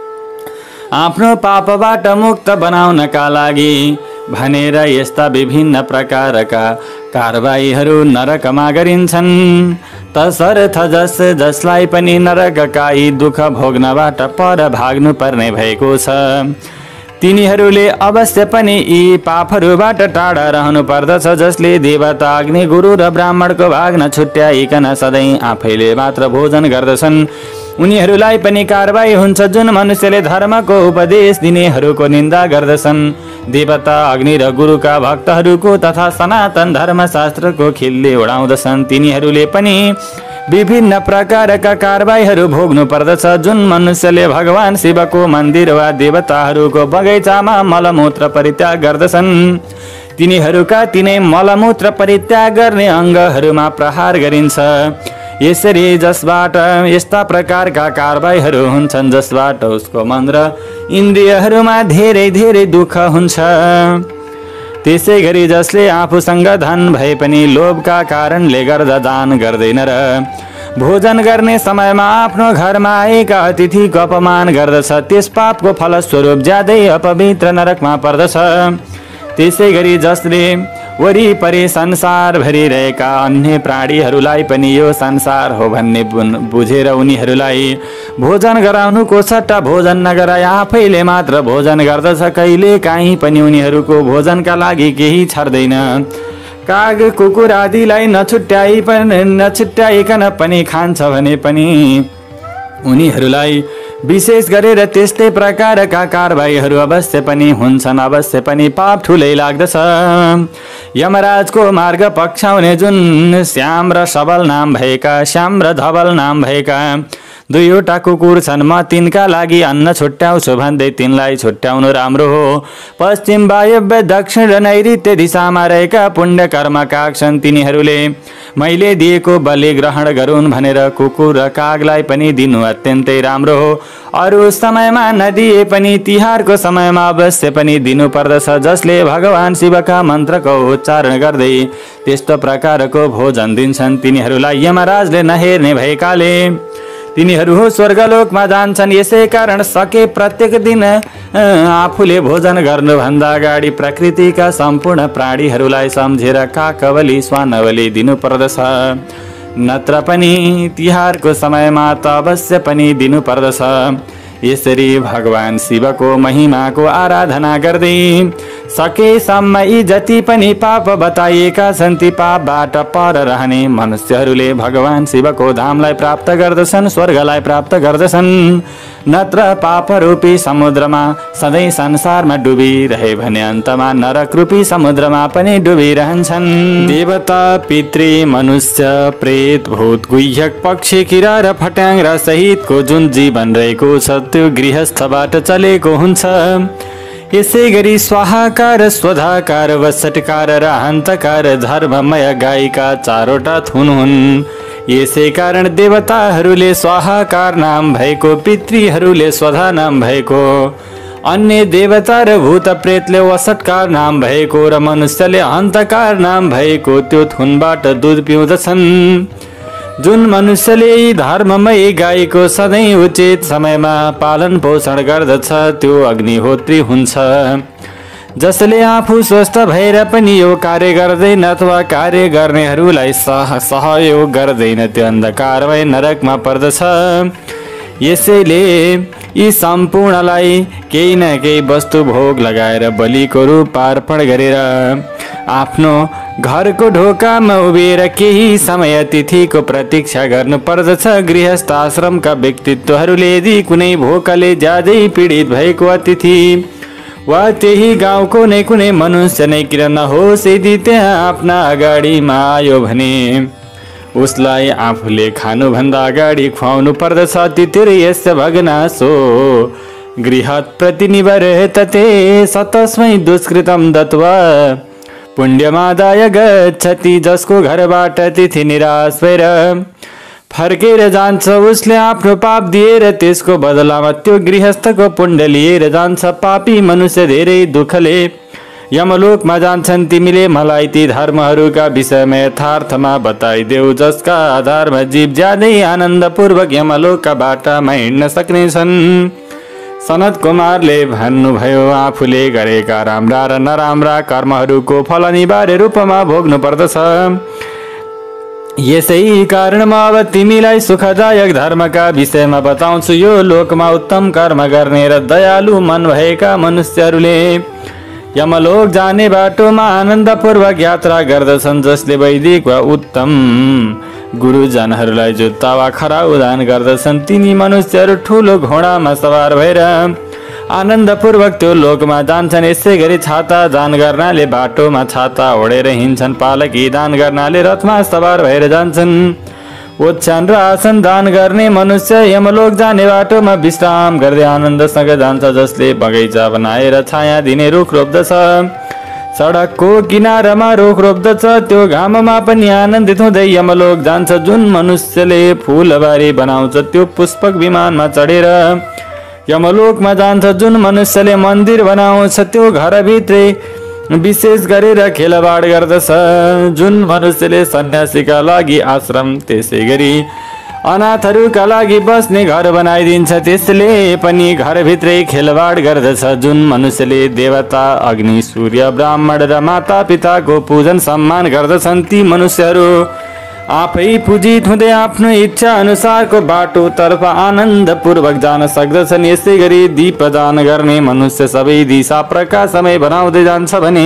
आफ्नो पापबाट मुक्त बनाउनका लागि भनेर यस्ता विभिन्न प्रकारका कारबाहीहरू नरकमा गरिन्छन्। तसर्थ जसलाई पनि नरकका यी दुःख भोग्नबाट पर भाग्नु पर्ने भएको छ तिनीहरूले अवश्य पनि यी पापहरूबाट टाढा रहनु पर्दछ। जसले देवता, अग्नि, गुरु र ब्राह्मणको भाग नछुट्याइकन सधैँ आफैले मात्र भोजन गर्दछन् उनीहरूलाई पनि कारबाही हुन्छ। जुन मनुष्यले धर्मको उपदेश दिनेहरूको निन्दा गर्दछन्, देवता, अग्नि र गुरुका भक्तहरूको तथा सनातन धर्मशास्त्रको खिल्ली उडाउँदछन्, तिनीहरूले पनि विभिन्न प्रकारका कारबाहीहरू भोग्नु पर्दछ। जुन मनुष्यले भगवान शिवको मन्दिर वा देवताहरूको बगैँचामा मलमूत्र परित्याग गर्दछन् तिनीहरूका तिनै मलमूत्र परित्याग गर्ने अङ्गहरूमा प्रहार गरिन्छ। यसरी जसबाट यस्ता प्रकारका कारबाहीहरू हुन्छन् जसबाट उसको मन र इन्द्रियहरूमा धेरै धेरै दुःख हुन्छ। त्यसै गरी जसले आफूसँग धन भए पनि लोभका कारणले गर्दा दान गर्दैन र भोजन गर्ने समयमा आफ्नो घरमा आएका अतिथिको अपमान गर्दछ त्यस पापको फलस्वरूप ज्यादै अपवित्र नरकमा पर्दछ। त्यसै गरी जसले वरिपरि संसार भरिरहेका अन्य प्राणीहरूलाई पनि यो संसार हो भन्ने बुझेर उनीहरूलाई भोजन गराउनुको सट्टा भोजन नगराई आफैले मात्र भोजन गर्दछ, कहिले काहीँ पनि उनीहरूको भोजनका लागि केही छर्दैन। काग, कुकुर आदिलाई नछुट्याइकन पनि खान्छ भने पनि उनीहरूलाई विशेष गरेर त्यस्तै प्रकारका कारबाहीहरू अवश्य पनि हुन्छन्। अवश्य पनि पाप ठुलै लाग्दछ। यमराजको मार्ग पक्षाउने जुन श्याम र सबल नाम भएका दुईवटा कुकुर छन्, म तिनका लागि अन्न छुट्याउँछु भन्दै तिनलाई छुट्याउनु राम्रो हो। पश्चिम, वायव्य, दक्षिण र नैऋत्य दिशामा रहेका पुण्य कर्मका छन्, तिनीहरूले मैले दिएको बलि ग्रहण गरून् भनेर कुकुर र कागलाई पनि दिनु अत्यन्तै राम्रो हो। अरू समयमा नदिए पनि तिहारको समयमा अवश्य पनि दिनु पर्दछ। जसले भगवान शिवका मन्त्रको उच्चारण गर्दै त्यस्तो प्रकारको भोजन दिन्छन् तिनीहरूलाई यमराजले नहेर्ने भएकाले तिनीहरू स्वर्गलोकमा जान्छन्। यसै कारण सके प्रत्येक दिन आफूले भोजन गर्नुभन्दा अगाडि प्रकृतिका सम्पूर्ण प्राणीहरूलाई सम्झेर काकबली, स्वानबली दिनु पर्दछ। नत्र पनि तिहारको समयमा त अवश्य पनि दिनु पर्दछ। यसरी भगवान शिवको महिमाको आराधना गर्दै सकेसम्म यी जति पनि पाप बताइएका छन् ती पापबाट पर रहने मनुष्यहरूले भगवान शिवको धामलाई प्राप्त गर्दछन्, स्वर्गलाई प्राप्त गर्दछन्। नत्र पापरूपी समुद्रमा सधैँ संसारमा डुबिरहे भने अन्तमा नरक रूपी समुद्रमा पनि डुबिरहन्छन्। देवता, पितृ, मनुष्य, प्रेत, भूत, गुह्यक, पक्षी, किरा र फट्याङ्ग्रा सहितको जुन जीवन रहेको छ त्यो गृहस्थबाट चलेको हुन्छ। यसै गरी स्वाहाकार स्वधाकार वसटकार र हन्तकार धर्ममय गायिका चारवटा थुन हुन्। यसै कारण देवताहरूले स्वाहाकार नाम भएको, पितृहरूले स्वधा नाम भएको, अन्य देवता र भूत प्रेतले वसटकार नाम भएको र मनुष्यले हन्तकार नाम भएको त्यो थुनबाट दुध पिउँदछन्। जुन मनुष्यले धर्ममय गाईको सधैँ उचित समयमा पालन पोषण गर्दछ त्यो अग्निहोत्री हुन्छ। जसले आफू स्वस्थ भएर पनि यो कार्य गर्दैन अथवा कार्य गर्नेहरूलाई सहयोग गर्दैन त्यो अन्धकारमय नरकमा पर्दछ। यसैले यी सम्पूर्णलाई केही न केही वस्तु भोग लगाएर बलिको रूप अर्पण गरेर आफ्नो घरको ढोकामा उभिएर केही समय तिथिको प्रतीक्षा गर्नुपर्दछ। गृहस्थ आश्रमका व्यक्तित्वहरूले यदि कुनै भोकले ज्यादै पीडित भएको अतिथि वा त्यही गाउँको नै कुनै मनुष्य नै किन नहोस् यदि त्यहाँ आफ्ना अगाडिमा आयो भने उसलाई आफूले खानुभन्दा अगाडि खुवाउनु पर्दछ। तिथिर यस्य भग्नासो गृहत् प्रतिनिवर्तते सतस्मै दुष्कृतं दत्वा पुण्यमादाय गच्छति। जसको घरबाट तिथि निराश भएर फर्केर जान्छ उसले आफ्नो पाप दिएर त्यसको बदलामा त्यो गृहस्थको पुण्य लिएर जान्छ। पापी मनुष्य धेरै दुःखले यमलोकमा जान्छन्। तिमीले मलाई ती धर्महरूका विषयमा यथार्थमा बताइदेऊ जसका आधारमा जीव ज्यादै आनन्दपूर्वक यमलोकका बाटामा हिँड्न सक्नेछन्। सनत कुमारले भन्नुभयो आफूले गरेका राम्रा र नराम्रा कर्महरूको फल अनिवार्य रूपमा भोग्नु पर्दछ। यसै कारणमा अब तिमीलाई सुखदायक धर्मका विषयमा बताउँछु। यो लोकमा उत्तम कर्म गर्ने र दयालु मन भएका मनुष्यहरूले यमलोक जाने बाटोमा आनन्दपूर्वक यात्रा गर्दछन्। जसले वैदिक वा उत्तम गुरुजनहरूलाई जुत्ता वा खराउ दान गर्दछन् तिनी मनुष्यहरू ठुलो घोडामा सवार भएर आनन्दपूर्वक त्यो लोकमा जान्छन्। यसै गरी छाता दान गर्नाले बाटोमा छाता ओढेर हिँड्छन्। पालकी दान गर्नाले रथमा सवार भएर जान्छन्। ओछ्यान र आसन दान गर्ने मनुष्य यमलोक जाने बाटोमा विश्राम गर्दै आनन्दसँग जान्छ। जसले बगैँचा बनाएर छाया दिने रुख रोप्दछ सडकको किनारमा रुख रोप्दछ त्यो घाममा पनि आनन्दित हुँदै यमलोक जान्छ। जुन मनुष्यले फुलबारी बनाउँछ त्यो पुष्पक विमानमा चढेर यमलोकमा जान्छ। जुन मनुष्यले मन्दिर बनाउँछ त्यो घरभित्रै विशेष गरेर खेलबाड गर्दछ। जुन मनुष्यले सन्यासीका लागि आश्रम त्यसै गरी अनाथहरूका लागि बस्ने घर बनाइदिन्छ त्यसले पनि घरभित्रै खेलबाड गर्दछ। जुन मनुष्यले देवता अग्नि सूर्य ब्राह्मण र माता पिताको पूजन सम्मान गर्दछन् ती मनुष्यहरू आफै पूजित हुँदै आफ्नो इच्छा अनुसारको बाटोतर्फ आनन्दपूर्वक जान सक्दछन्। यसै गरी दीपदान गर्ने मनुष्य सबै दिशा प्रकाशमय बनाउँदै जान्छ भने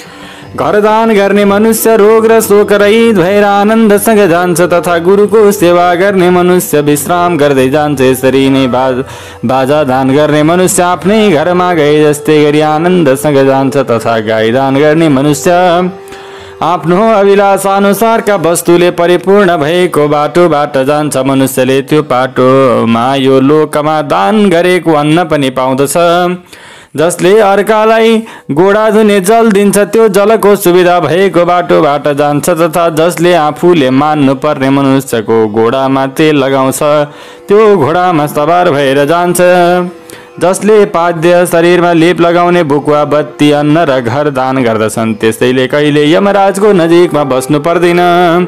घर दान गर्ने मनुष्य रोग र शोक रहित भएर आनन्दसँग जान्छ तथा गुरुको सेवा गर्ने मनुष्य विश्राम गर्दै जान्छ। यसरी नै बाजा दान गर्ने मनुष्य आफ्नै घरमा गए जस्तै गरी आनन्दसँग जान्छ तथा गाई दान गर्ने मनुष्य आफ्नो अभिलाषानुसारका वस्तुले परिपूर्ण भएको बाटोबाट जान्छ। मनुष्यले त्यो बाटोमा यो लोकमा दान गरेको अन्न पनि पाउँदछ। जसले अर्कालाई गोडा धुने जल दिन्छ त्यो जलको सुविधा भएको बाटोबाट जान्छ तथा जसले आफूले मान्नु पर्ने मनुष्यको घोडामा तेल लगाउँछ त्यो घोडामा सवार भएर जान्छ। जसले पाद्य शरीरमा लेप लगाउने बुकुवा बत्ती अन्न र घर दान गर्दछन् त्यसैले कहिले यमराजको नजिकमा बस्नु पर्दैन।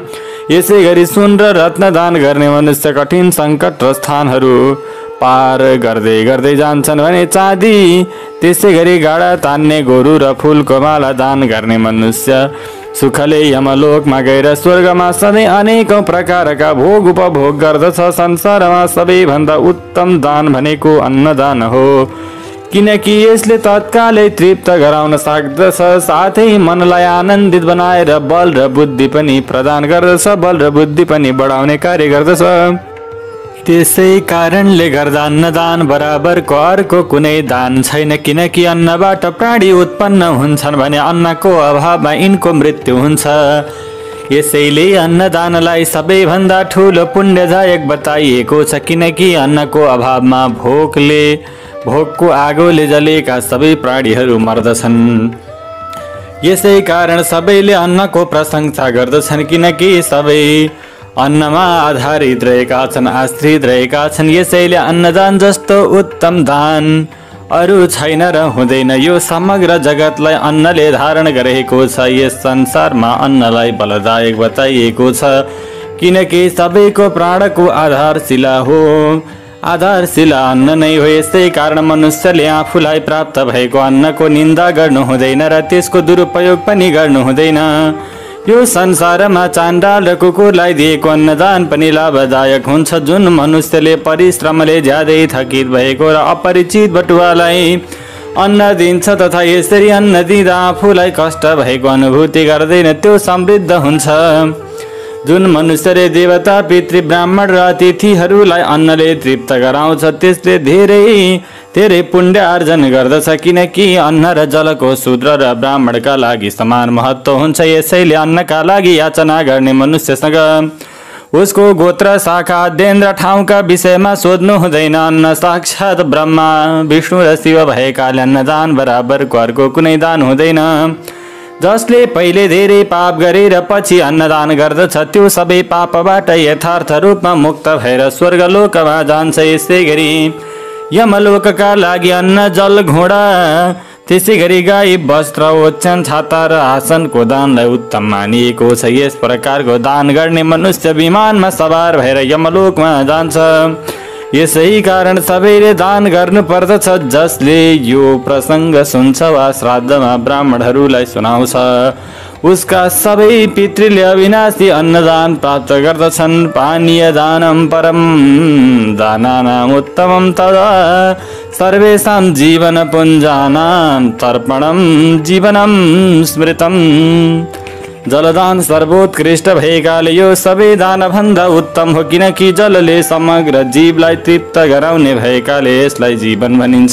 यसै गरी सुन र रत्न दान गर्ने मनुष्य कठिन सङ्कट र स्थानहरू पार गर्दै गर्दै जान्छन् भने चाँदी त्यसै गरी गाडा तान्ने गोरु र फुलको माला दान गर्ने मनुष्य सुखले यमलोकमा गएर स्वर्गमा सधैँ अनेकौं प्रकारका भोग उपभोग गर्दछ। संसारमा सबैभन्दा उत्तम दान भनेको अन्नदान हो किनकि यसले तत्कालै तृप्त गराउन सक्दछ साथै मनलाई आनन्दित बनाएर बल र बुद्धि पनि प्रदान गर्दछ। बल र बुद्धि पनि बढाउने कार्य गर्दछ। त्यसै कारणले गर्दा अन्नदान बराबरको अर्को कुनै दान छैन किनकि अन्नबाट प्राणी उत्पन्न हुन्छन् भने अन्नको अभावमा यिनको मृत्यु हुन्छ। यसैले अन्नदानलाई सबैभन्दा ठुलो पुण्यदायक बताइएको छ किनकि अन्नको अभावमा भोकको आगोले जलेका सबै प्राणीहरू मर्दछन्। यसै कारण सबैले अन्नको प्रशंसा गर्दछन्, किनकि सबै अन्नमा आधारित रहेका छन्, आश्रित रहेका छन्। यसैले अन्नदान जस्तो उत्तम दान अरू छैन र हुँदैन। यो समग्र जगतलाई अन्नले धारण गरेको छ। यस संसारमा अन्नलाई बलदायक बताइएको छ, किनकि सबैको प्राणको आधारशिला हो। आधारशिला अन्न नै हो। यसै कारण मनुष्यले आफूलाई प्राप्त भएको अन्नको निन्दा गर्नु हुँदैन र त्यसको दुरुपयोग पनि गर्नु हुँदैन। यो संसारमा चाण्डाल र कुकुरलाई दिएको अन्नदान पनि लाभदायक हुन्छ। जुन मनुष्यले परिश्रमले ज्यादै थकित भएको र अपरिचित बटुवालाई अन्न दिन्छ तथा यसरी अन्न दिँदा आफूलाई कष्ट भएको अनुभूति गर्दैन, त्यो समृद्ध हुन्छ। जुन मनुष्यले देवता, पितृ, ब्राह्मण र अतिथिहरूलाई अन्नले तृप्त गराउँछ त्यसले धेरै पुण्य आर्जन गर्दछ, किनकि अन्न र जलको शूद्र र ब्राह्मणका लागि समान महत्त्व हुन्छ। यसैले अन्नका लागि याचना गर्ने मनुष्यसँग उसको गोत्र, शाखा, अध्ययन र ठाउँका विषयमा सोध्नु हुँदैन। अन्न साक्षात् ब्रह्मा, विष्णु र शिव भएकाले अन्नदान बराबरको अर्को कुनै दान हुँदैन। जसले पहिले धेरै पाप गरेर पछि अन्नदान गर्दछ त्यो सबै पापबाट यथार्थ रूपमा मुक्त भएर स्वर्गलोकमा जान्छ। यसै गरी यमलोकका लागि अन्न, जल, घोडा, त्यसै गरी गाई, वस्त्र, ओछ्यान, छाता र आसनको दानलाई उत्तम मानिएको छ। यस प्रकारको दान गर्ने मनुष्य विमानमा सवार भएर यमलोकमा जान्छ। यसै कारण सबैले दान गर्नु पर्दछ। जसले यो प्रसङ्ग सुन्छ वा श्राद्धमा ब्राह्मणहरूलाई सुनाउँछ उसका सबै पितृले अविनाशी अन्नदान प्राप्त गर्दछन्। पानीय दानं परम दानानाम् उत्तमं तदा सर्वेषां जीवनपुञ्जानां तर्पणं जीवनं स्मृतम्। जलदान सर्वोत्कृष्ट भएकाले यो सबै दानभन्दा उत्तम हो, किनकि जलले समग्र जीवलाई तृप्त गराउने भएकाले यसलाई जीवन भनिन्छ।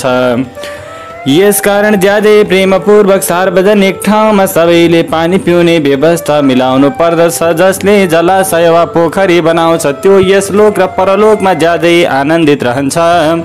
यसकारण ज्यादै प्रेमपूर्वक सार्वजनिक ठाउँमा सबैले पानी पिउने व्यवस्था मिलाउनु पर्दछ। जसले जलाशय वा पोखरी बनाउँछ त्यो यस लोक र परलोकमा ज्यादै आनन्दित रहन्छ।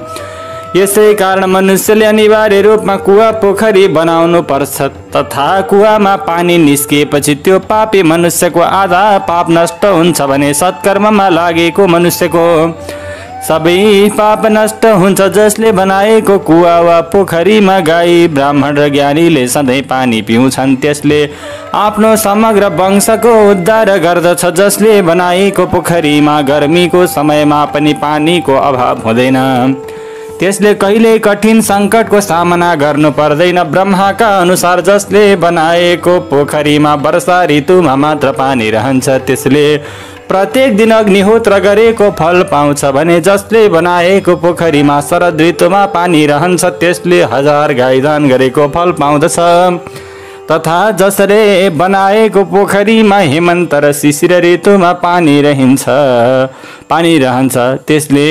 यसै कारण मनुष्यले अनिवार्य रूपमा कुवा, पोखरी बनाउनु पर्छ तथा कुवामा पानी निस्किएपछि त्यो पापी मनुष्यको आधा पाप नष्ट हुन्छ भने सत्कर्ममा लागेको मनुष्यको सबै पाप नष्ट हुन्छ। जसले बनाएको कुवा वा पोखरीमा गाई, ब्राह्मण र ज्ञानीले सधैँ पानी पिउँछन् त्यसले आफ्नो समग्र वंशको उद्धार गर्दछ। जसले बनाएको पोखरीमा गर्मीको समयमा पनि पानीको अभाव हुँदैन त्यसले कहिल्यै कठिन सङ्कटको सामना गर्नु पर्दैन। ब्रह्माका अनुसार जसले बनाएको पोखरीमा वर्षा ऋतुमा मात्र पानी रहन्छ त्यसले प्रत्येक दिन अग्निहोत्र गरेको फल पाउँछ भने जसले बनाएको पोखरीमा शरद ऋतुमा पानी रहन्छ त्यसले 1000 गाई दान गरेको फल पाउँदछ। तथा जसले बनाएको पोखरीमा हेमन्त र शिशिर ऋतुमा पानी रहन्छ त्यसले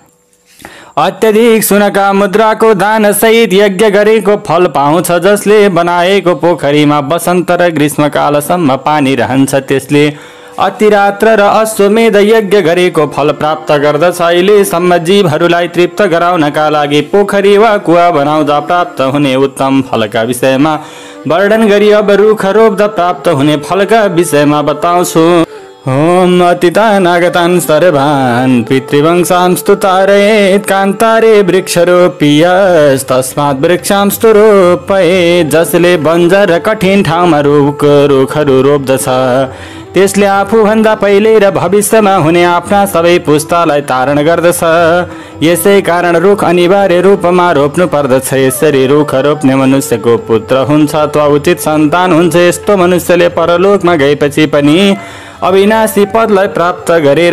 अत्यधिक सुनका मुद्राको दान सहित यज्ञ गरेको फल पाउँछ। जसले बनाएको पोखरीमा वसन्त र ग्रीष्मकालसम्म पानी रहन्छ त्यसले अतिरात्र र अश्वमेध यज्ञ गरेको फल प्राप्त गर्दछ। अहिलेसम्म जीवहरूलाई तृप्त गराउनका लागि पोखरी वा कुवा बनाउँदा प्राप्त हुने उत्तम फलका विषयमा वर्णन गरी अब रुख रोप्दा प्राप्त हुने फलका विषयमा बताउँछु। ओम अतीतान् आगतान् सर्वान् पितृवंशांस्तु तारयेत् कान्तारे वृक्षरोपीयस्तस्मात् वृक्षांस्तु रोपयेत्। जसले बन्जर र कठिन ठाउँमा रुखहरू रोप्दछ त्यसले आफूभन्दा पहिले र भविष्यमा हुने आफ्ना सबै पुस्तालाई धारण गर्दछ। यसै कारण रुख अनिवार्य रूपमा रोप्नु पर्दछ। यसरी रुख रोप्ने मनुष्यको पुत्र हुन्छ अथवा उचित सन्तान हुन्छ। यस्तो मनुष्यले परलोकमा गएपछि पनि अविनाशी पदलाई प्राप्त गरेर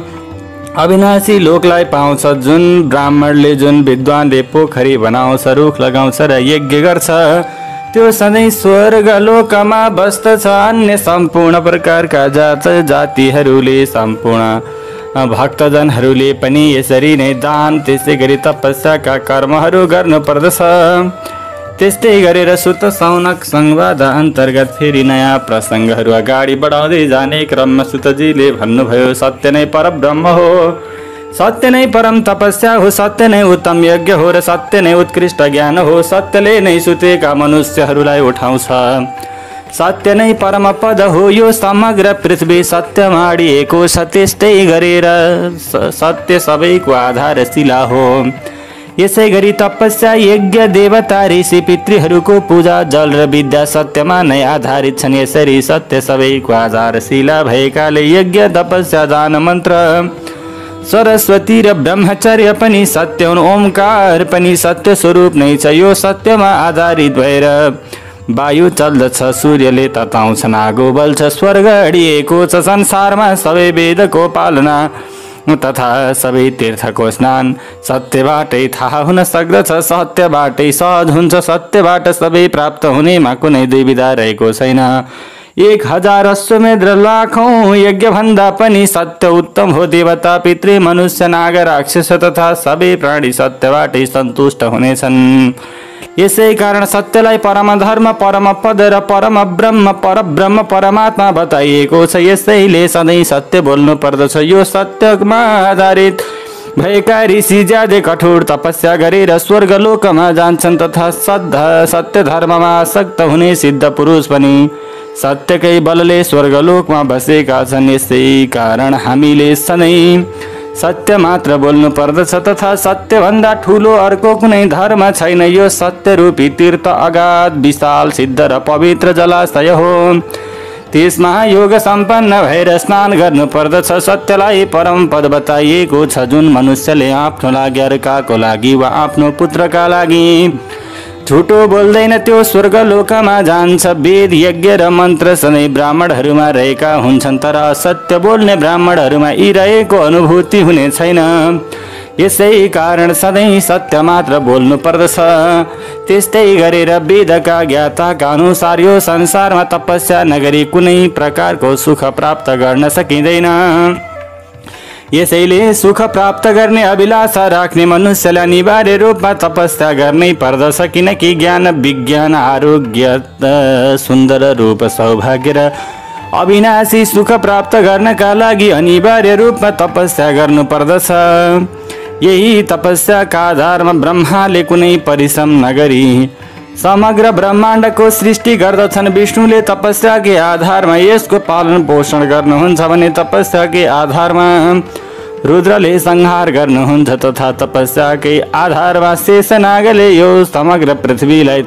अविनाशी लोकलाई पाउँछ। जुन ब्राह्मणले, जुन विद्वानले पोखरी बनाउँछ, रुख लगाउँछ र यज्ञ गर्छ त्यो सधैँ स्वर्ग लोकमा बस्दछ। अन्य सम्पूर्ण प्रकारका जातिहरूले, सम्पूर्ण भक्तजनहरूले पनि यसरी नै दान, त्यसै गरी तपस्याका कर्महरू गर्नु पर्दछ। त्यस्तै गरेर सुत सौनक संवाद अन्तर्गत फेरि नयाँ प्रसङ्गहरू अगाडि बढाउँदै जाने क्रममा सुतजीले भन्नुभयो, सत्य नै परब्रह्म हो। सत्य नै परम तपस्या हो, सत्य नै उत्तम यज्ञ हो र सत्य नै उत्कृष्ट ज्ञान हो। सत्यले नै सुतेका मनुष्यहरूलाई उठाउँछ। सत्य नै परम पद हो, यो समग्र पृथ्वी सत्य माडिएको छ। त्यस्तै गरेर सत्य सबैको आधारशिला हो। यसै गरी तपस्या, यज्ञ, देवता, ऋषि, पितृहरूको पूजा, जल र विद्या सत्यमा नै आधारित छन्। यसरी सत्य सबैको आधारशिला भएकाले यज्ञ, तपस्या, दान, मन्त्र, सरस्वती र ब्रह्मचर्य पनि सत्य हुन्। ओमकार पनि सत्य स्वरूप नै छ। यो सत्यमा आधारित भएर वायु चल्दछ, सूर्यले तताउँछन्, आगो बल्छ, स्वर्ग अडिएको छ। संसारमा सबै वेदको पालना तथा सबै तीर्थको स्नान सत्यबाटै थाहा हुन सक्दछ। सत्यबाटै सहज हुन्छ। सत्यबाट सबै प्राप्त हुनेमा कुनै दुविधा रहेको छैन। 1000 अश्वमेध र लाखौं यज्ञ भन्दा पनि सत्य उत्तम हो। देवता, पितृ, मनुष्य, नाग, राक्षस तथा सबै प्राणी सत्यबाटै सन्तुष्ट हुनेछन्। यसै कारण सत्यलाई परम धर्म, परम पद र परम ब्रह्म, परब्रह्म, परमात्मा बताइएको छ। यसैले सधैँ सत्य बोल्नु पर्दछ। यो सत्यमा आधारित भएका ऋषि ज्यादै कठोर तपस्या गरेर स्वर्गलोकमा जान्छन् तथा सत्य धर्ममा आसक्त हुने सिद्ध पुरुष पनि सत्यकै बलले स्वर्गलोकमा बसेका छन्। यसै कारण हामीले सधैँ सत्य मात्र बोल्नु पर्दछ तथा सत्यभन्दा ठुलो अर्को कुनै धर्म छैन। यो सत्य रूपी तीर्थ अगाध, विशाल, सिद्ध र पवित्र जलाशय हो। त्यसमा योग सम्पन्न भएर स्नान गर्नु पर्दछ। सत्यलाई परम पद बताइएको छ, जुन मनुष्यले आफ्नो लागि, अर्काको लागि वा आफ्नो पुत्रका लागि झुटो बोल्दैन त्यो स्वर्गलोकमा जान्छ। वेद, यज्ञ र मन्त्र सधैँ ब्राह्मणहरूमा रहेका हुन्छन्, तर असत्य बोल्ने ब्राह्मणहरूमा यी रहेको अनुभूति हुने छैन। यसै कारण सधैँ सत्य मात्र बोल्नु पर्दछ। त्यस्तै गरेर वेदका ज्ञाताका अनुसार यो संसारमा तपस्या नगरी कुनै प्रकारको सुख प्राप्त गर्न सकिँदैन। यसैले सुख प्राप्त गर्ने अभिलाषा राख्ने मनुष्यलाई अनिवार्य रूपमा तपस्या गर्नै पर्दछ। किनकि ज्ञान, विज्ञान, आरोग्य, सुन्दर रूप, सौभाग्य र अविनाशी सुख प्राप्त गर्नका लागि अनिवार्य रूपमा तपस्या गर्नु पर्दछ। यही तपस्याका आधारमा ब्रह्माले कुनै परिश्रम नगरी समग्र ब्रह्माण्डको सृष्टि गर्दछन्। विष्णुले तपस्याकै आधारमा यसको पालन पोषण गर्नुहुन्छ भने तपस्याकै आधारमा रुद्रले संहार गर्नुहुन्छ तथा तपस्याकै आधारमा शेषनागले यो समग्र पृथ्वीलाई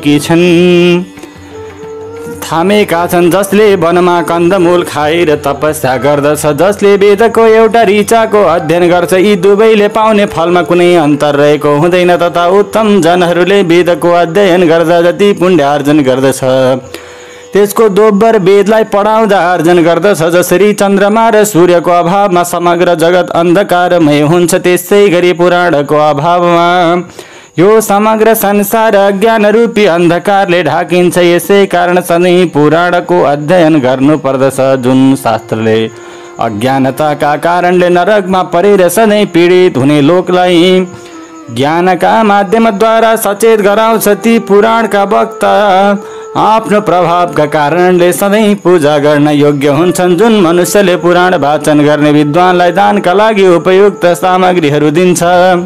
थामेका छन्। जसले वनमा कन्दमूल खाएर तपस्या गर्दछ, जसले वेदको एउटा ऋचाको अध्ययन गर्छ, यी दुवैले पाउने फलमा कुनै अन्तर रहेको हुँदैन। तथा उत्तम जनहरूले वेदको अध्ययन गर्दा जति पुण्य आर्जन गर्दछ, त्यसको दोब्बर वेदलाई पढाउँदा आर्जन गर्दछ। जसरी चन्द्रमा र सूर्यको अभावमा समग्र जगत अन्धकारमय हुन्छ, त्यसै गरी पुराणको अभावमा यो समग्र संसार अज्ञान रूपी अन्धकारले ढाकिन्छ। यसै कारण सधैँ पुराणको अध्ययन गर्नु पर्दछ। जुन शास्त्रले अज्ञानताका कारणले नरकमा परेर सधैँ पीडित हुने लोकलाई ज्ञानका माध्यमद्वारा सचेत गराउँछ, ती पुराणका वक्ता आफ्नो प्रभावका कारणले सधैँ पूजा गर्न योग्य हुन्छन्। जुन मनुष्यले पुराण वाचन गर्ने विद्वानलाई दानका लागि उपयुक्त सामग्रीहरू दिन्छ,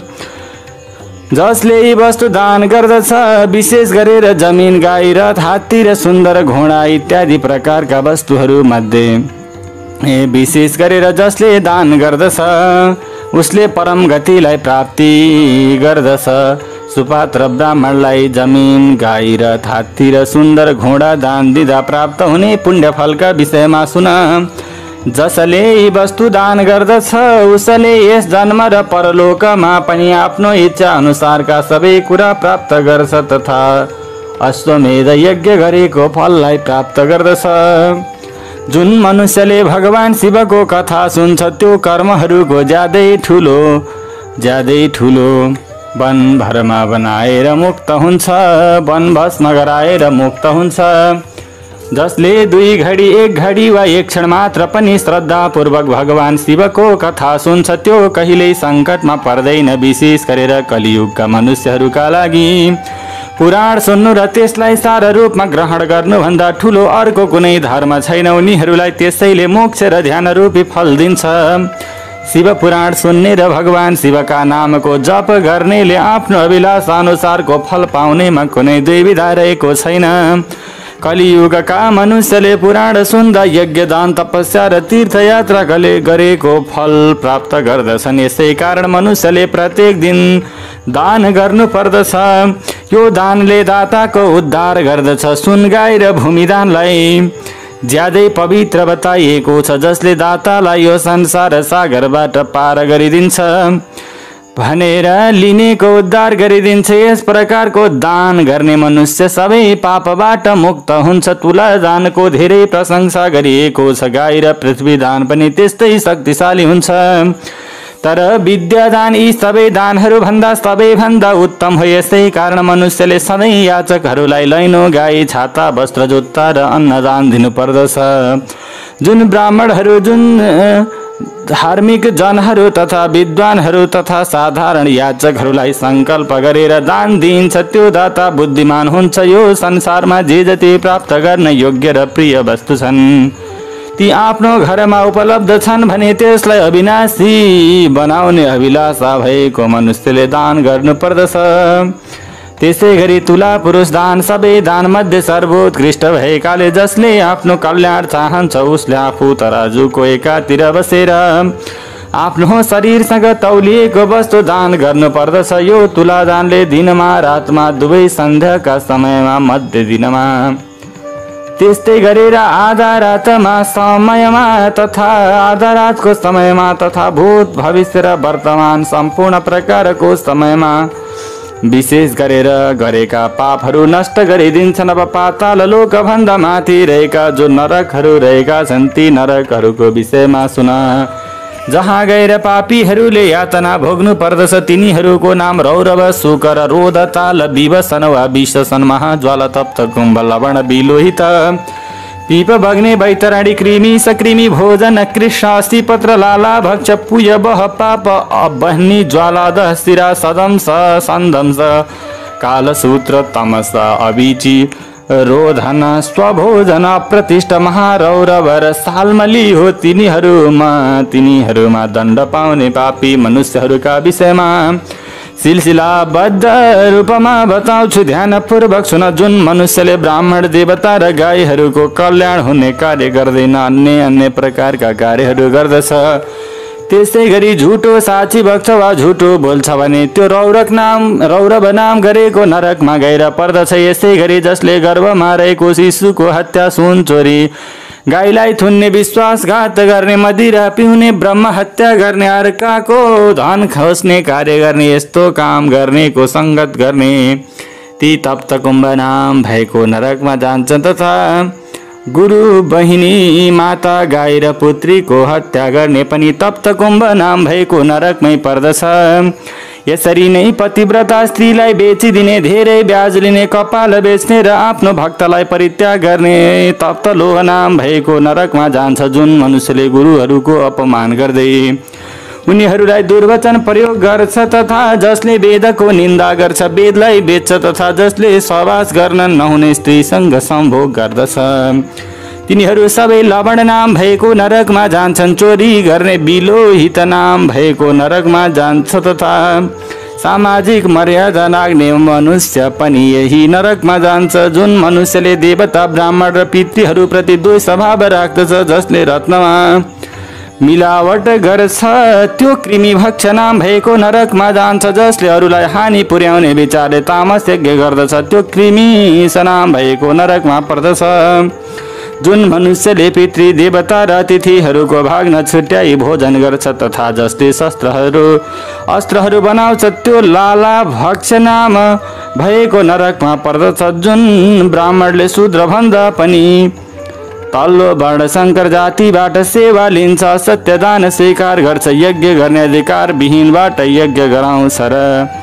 जसले यी वस्तु दान गर्दछ, विशेष गरेर जमिन, गाई, रथ, हात्ती र सुन्दर घोडा इत्यादि प्रकारका वस्तुहरू मध्ये विशेष गरेर जसले दान गर्दछ उसले परम गतिलाई प्राप्ति गर्दछ। सुपात्र ब्राह्मणलाई जमिन, गाई, रथ, हात्ती र सुन्दर घोडा दान दिँदा प्राप्त हुने पुण्यफलका विषयमा सुन। जसले यी वस्तु दान गर्दछ उसले यस जन्म र परलोकमा पनि आफ्नो इच्छा अनुसारका सबै कुरा प्राप्त गर्छ तथा अश्वमेध यज्ञ गरेको फललाई प्राप्त गर्दछ। जुन मनुष्यले भगवान शिवको कथा सुन्छ, त्यो कर्महरूको ज्यादै ठुलो वन भरमा बनाएर मुक्त हुन्छ, वन भस्म गराएर मुक्त हुन्छ। जसले 2 घडी, 1 घडी वा 1 क्षण मात्र पनि श्रद्धापूर्वक भगवान शिवको कथा सुन्छ, त्यो कहिल्यै सङ्कटमा पर्दैन। विशेष गरेर कलियुगका मनुष्यहरूका लागि पुराण सुन्नु र त्यसलाई सारा रूपमा ग्रहण गर्नुभन्दा ठुलो अर्को कुनै धर्म छैन। उनीहरूलाई त्यसैले मोक्ष र ध्यान रूपी फल दिन्छ। शिव पुराण सुन्ने र भगवान शिवका नामको जप गर्नेले आफ्नो अभिलाषा अनुसारको फल पाउनेमा कुनै दुविधा रहेको छैन। कलियुगका मनुष्यले पुराण सुन्दा यज्ञ दान तपस्या र तीर्थयात्रा गरेको फल प्राप्त गर्दछन्। यसै कारण मनुष्यले प्रत्येक दिन दान गर्नुपर्दछ। यो दानले दाताको उद्धार गर्दछ। सुन गाई र भूमिदानलाई ज्यादै पवित्र बताइएको छ, जसले दातालाई यो संसार सागरबाट पार गरिदिन्छ भनेर लिनेको उद्धार गरिदिन्छ। यस प्रकारको दान गर्ने मनुष्य सबै पापबाट मुक्त हुन्छ। तुला दानको धेरै प्रशंसा गरिएको छ। गाई र पृथ्वी दान पनि त्यस्तै शक्तिशाली हुन्छ। तर विद्यादान यी सबै दानहरूभन्दा सबैभन्दा उत्तम हो। यसै कारण मनुष्यले सधैँ याचकहरूलाई लैनो, गाई, छाता, वस्त्र, जुत्ता र अन्नदान दिनुपर्दछ। जुन ब्राह्मणहरू, जुन धार्मिक जनहरू तथा विद्वानहरू तथा साधारण याचकहरूलाई संकल्प गरेर दान दिइन्छ, त्यो दाता बुद्धिमान हुन्छ। यो संसारमा जे जति प्राप्त गर्न योग्य र प्रिय वस्तु छन् ती आफ्नो घरमा उपलब्ध छन् भने त्यसलाई अविनाशी बनाउने अभिलाषा भएको मनुष्यले दान गर्नुपर्दछ। त्यसै गरी तुला पुरुष दान सबै दान मध्ये सर्वोत्कृष्ट भएकाले जसले आफ्नो कल्याण चाहन्छ उसले आफू तराजुको एकातिर बसेर आफ्नो शरीरसँग तौलिएको वस्तु दान गर्नुपर्दछ। यो तुला दानले दिनमा रातमा दुवै सन्ध्याका समयमा मध्य दिनमा त्यस्तै गरेर आधा रातमा समयमा तथा आधा रातको समयमा तथा भूत भविष्य र वर्तमान सम्पूर्ण प्रकारको समयमा विशेष गरेर गरेका पापहरू नष्ट गरिदिन्छन्। अब पाताल लोकभन्दा माथि रहेका जो नरकहरू रहेका छन् ती नरकहरूको विषयमा सुन। जहाँ गएर पापीहरूले यातना भोग्नु पर्दछ तिनीहरूको नाम रौरव, शुकर, रोध, ताल, विवसन वा विशसन, महाज्वाला, तप्त, कुम्भ, लवण, बिलोहित, पीप, भग्ने, बैतराणी, कृमि, सकृमि, भोजन, कृष्णास्ति, पत्र, लाला, भक्ष, पुय, बह, पाप, अबहनी, ज्वाला, दह, शिरा, सदंस, संदंस, कालसूत्र, तमस, अभिचि, रोधन, स्वभोजन, प्रतिष्ठ, महारौरव र सालमली हो। तिनीहरूमा दण्ड पाउने पापी मनुष्यहरूका विषयमा सिलसिलाबद्ध रूपमा बताउँछु, ध्यानपूर्वक सुन। जुन मनुष्यले ब्राह्मण, देवता र गाईहरूको कल्याण हुने कार्य गर्दैन, अन्य प्रकारका कार्यहरू गर्दछ, त्यसै गरी झुटो साक्षी बग्छ वा झुटो बोल्छ भने त्यो रौरव नाम गरेको नरकमा गएर पर्दछ। यसै गरी जसले गर्भमा रहेको शिशुको हत्या, सुन चोरी, गाईलाई थुन्ने, विश्वासघात गर्ने, मदिरा पिउने, ब्रह्म हत्या गर्ने, अर्काको धन खोज्ने कार्य गर्ने, यस्तो काम गर्नेको सङ्गत गर्ने ती तप्त कुम्भ नाम भएको नरकमा जान्छन्। तथा गुरु, बहिनी, माता, गाई र पुत्रीको हत्या गर्ने पनि तप्त कुम्भ नाम भएको नरकमै पर्दछ। यसरी नै पतिव्रता स्त्रीलाई बेचिदिने, धेरै ब्याज लिने, कपाल बेच्ने र आफ्नो भक्तलाई परित्याग गर्ने तप्त लोह नाम भएको नरकमा जान्छ। जुन मनुष्यले गुरुहरूको अपमान गर्दै उनीहरूलाई दुर्वचन प्रयोग गर्छ तथा जसले वेदको निन्दा गर्छ, वेदलाई बेच्छ तथा जसले सहवास गर्न नहुने स्त्रीसँग सम्भोग गर्दछ तिनीहरू सबै लवण नाम भएको नरकमा जान्छन्। चोरी गर्ने बिलोहित नाम भएको नरकमा जान्छ तथा सामाजिक मर्यादा नाग्ने मनुष्य पनि यही नरकमा जान्छ। जुन मनुष्यले देवता, ब्राह्मण र पितृहरूप्रति द्वेष स्वभाव राख्दछ, जसले रत्नमा मिलावट गर्छ त्यो कृमि भक्ष नाम भएको नरकमा जान्छ। जसले अरूलाई हानि पुर्याउने विचारले तामस यज्ञ गर्दछ त्यो कृमि नाम भएको नरकमा पर्दछ। जुन मनुष्यले पितृ, देवता र अतिथिहरूको भाग नछुट्याई भोजन गर्छ तथा जसले अस्त्रहरू बनाउँछ त्यो लाला भक्ष नाम भएको नरकमा पर्दछ। जुन ब्राह्मणले शूद्रभन्दा पनि तल्लो वर्ण शङ्कर जातिबाट सेवा लिन्छ, सत्यदान स्वीकार गर्छ, यज्ञ गर्ने अधिकार विहीनबाट यज्ञ गराउँछ र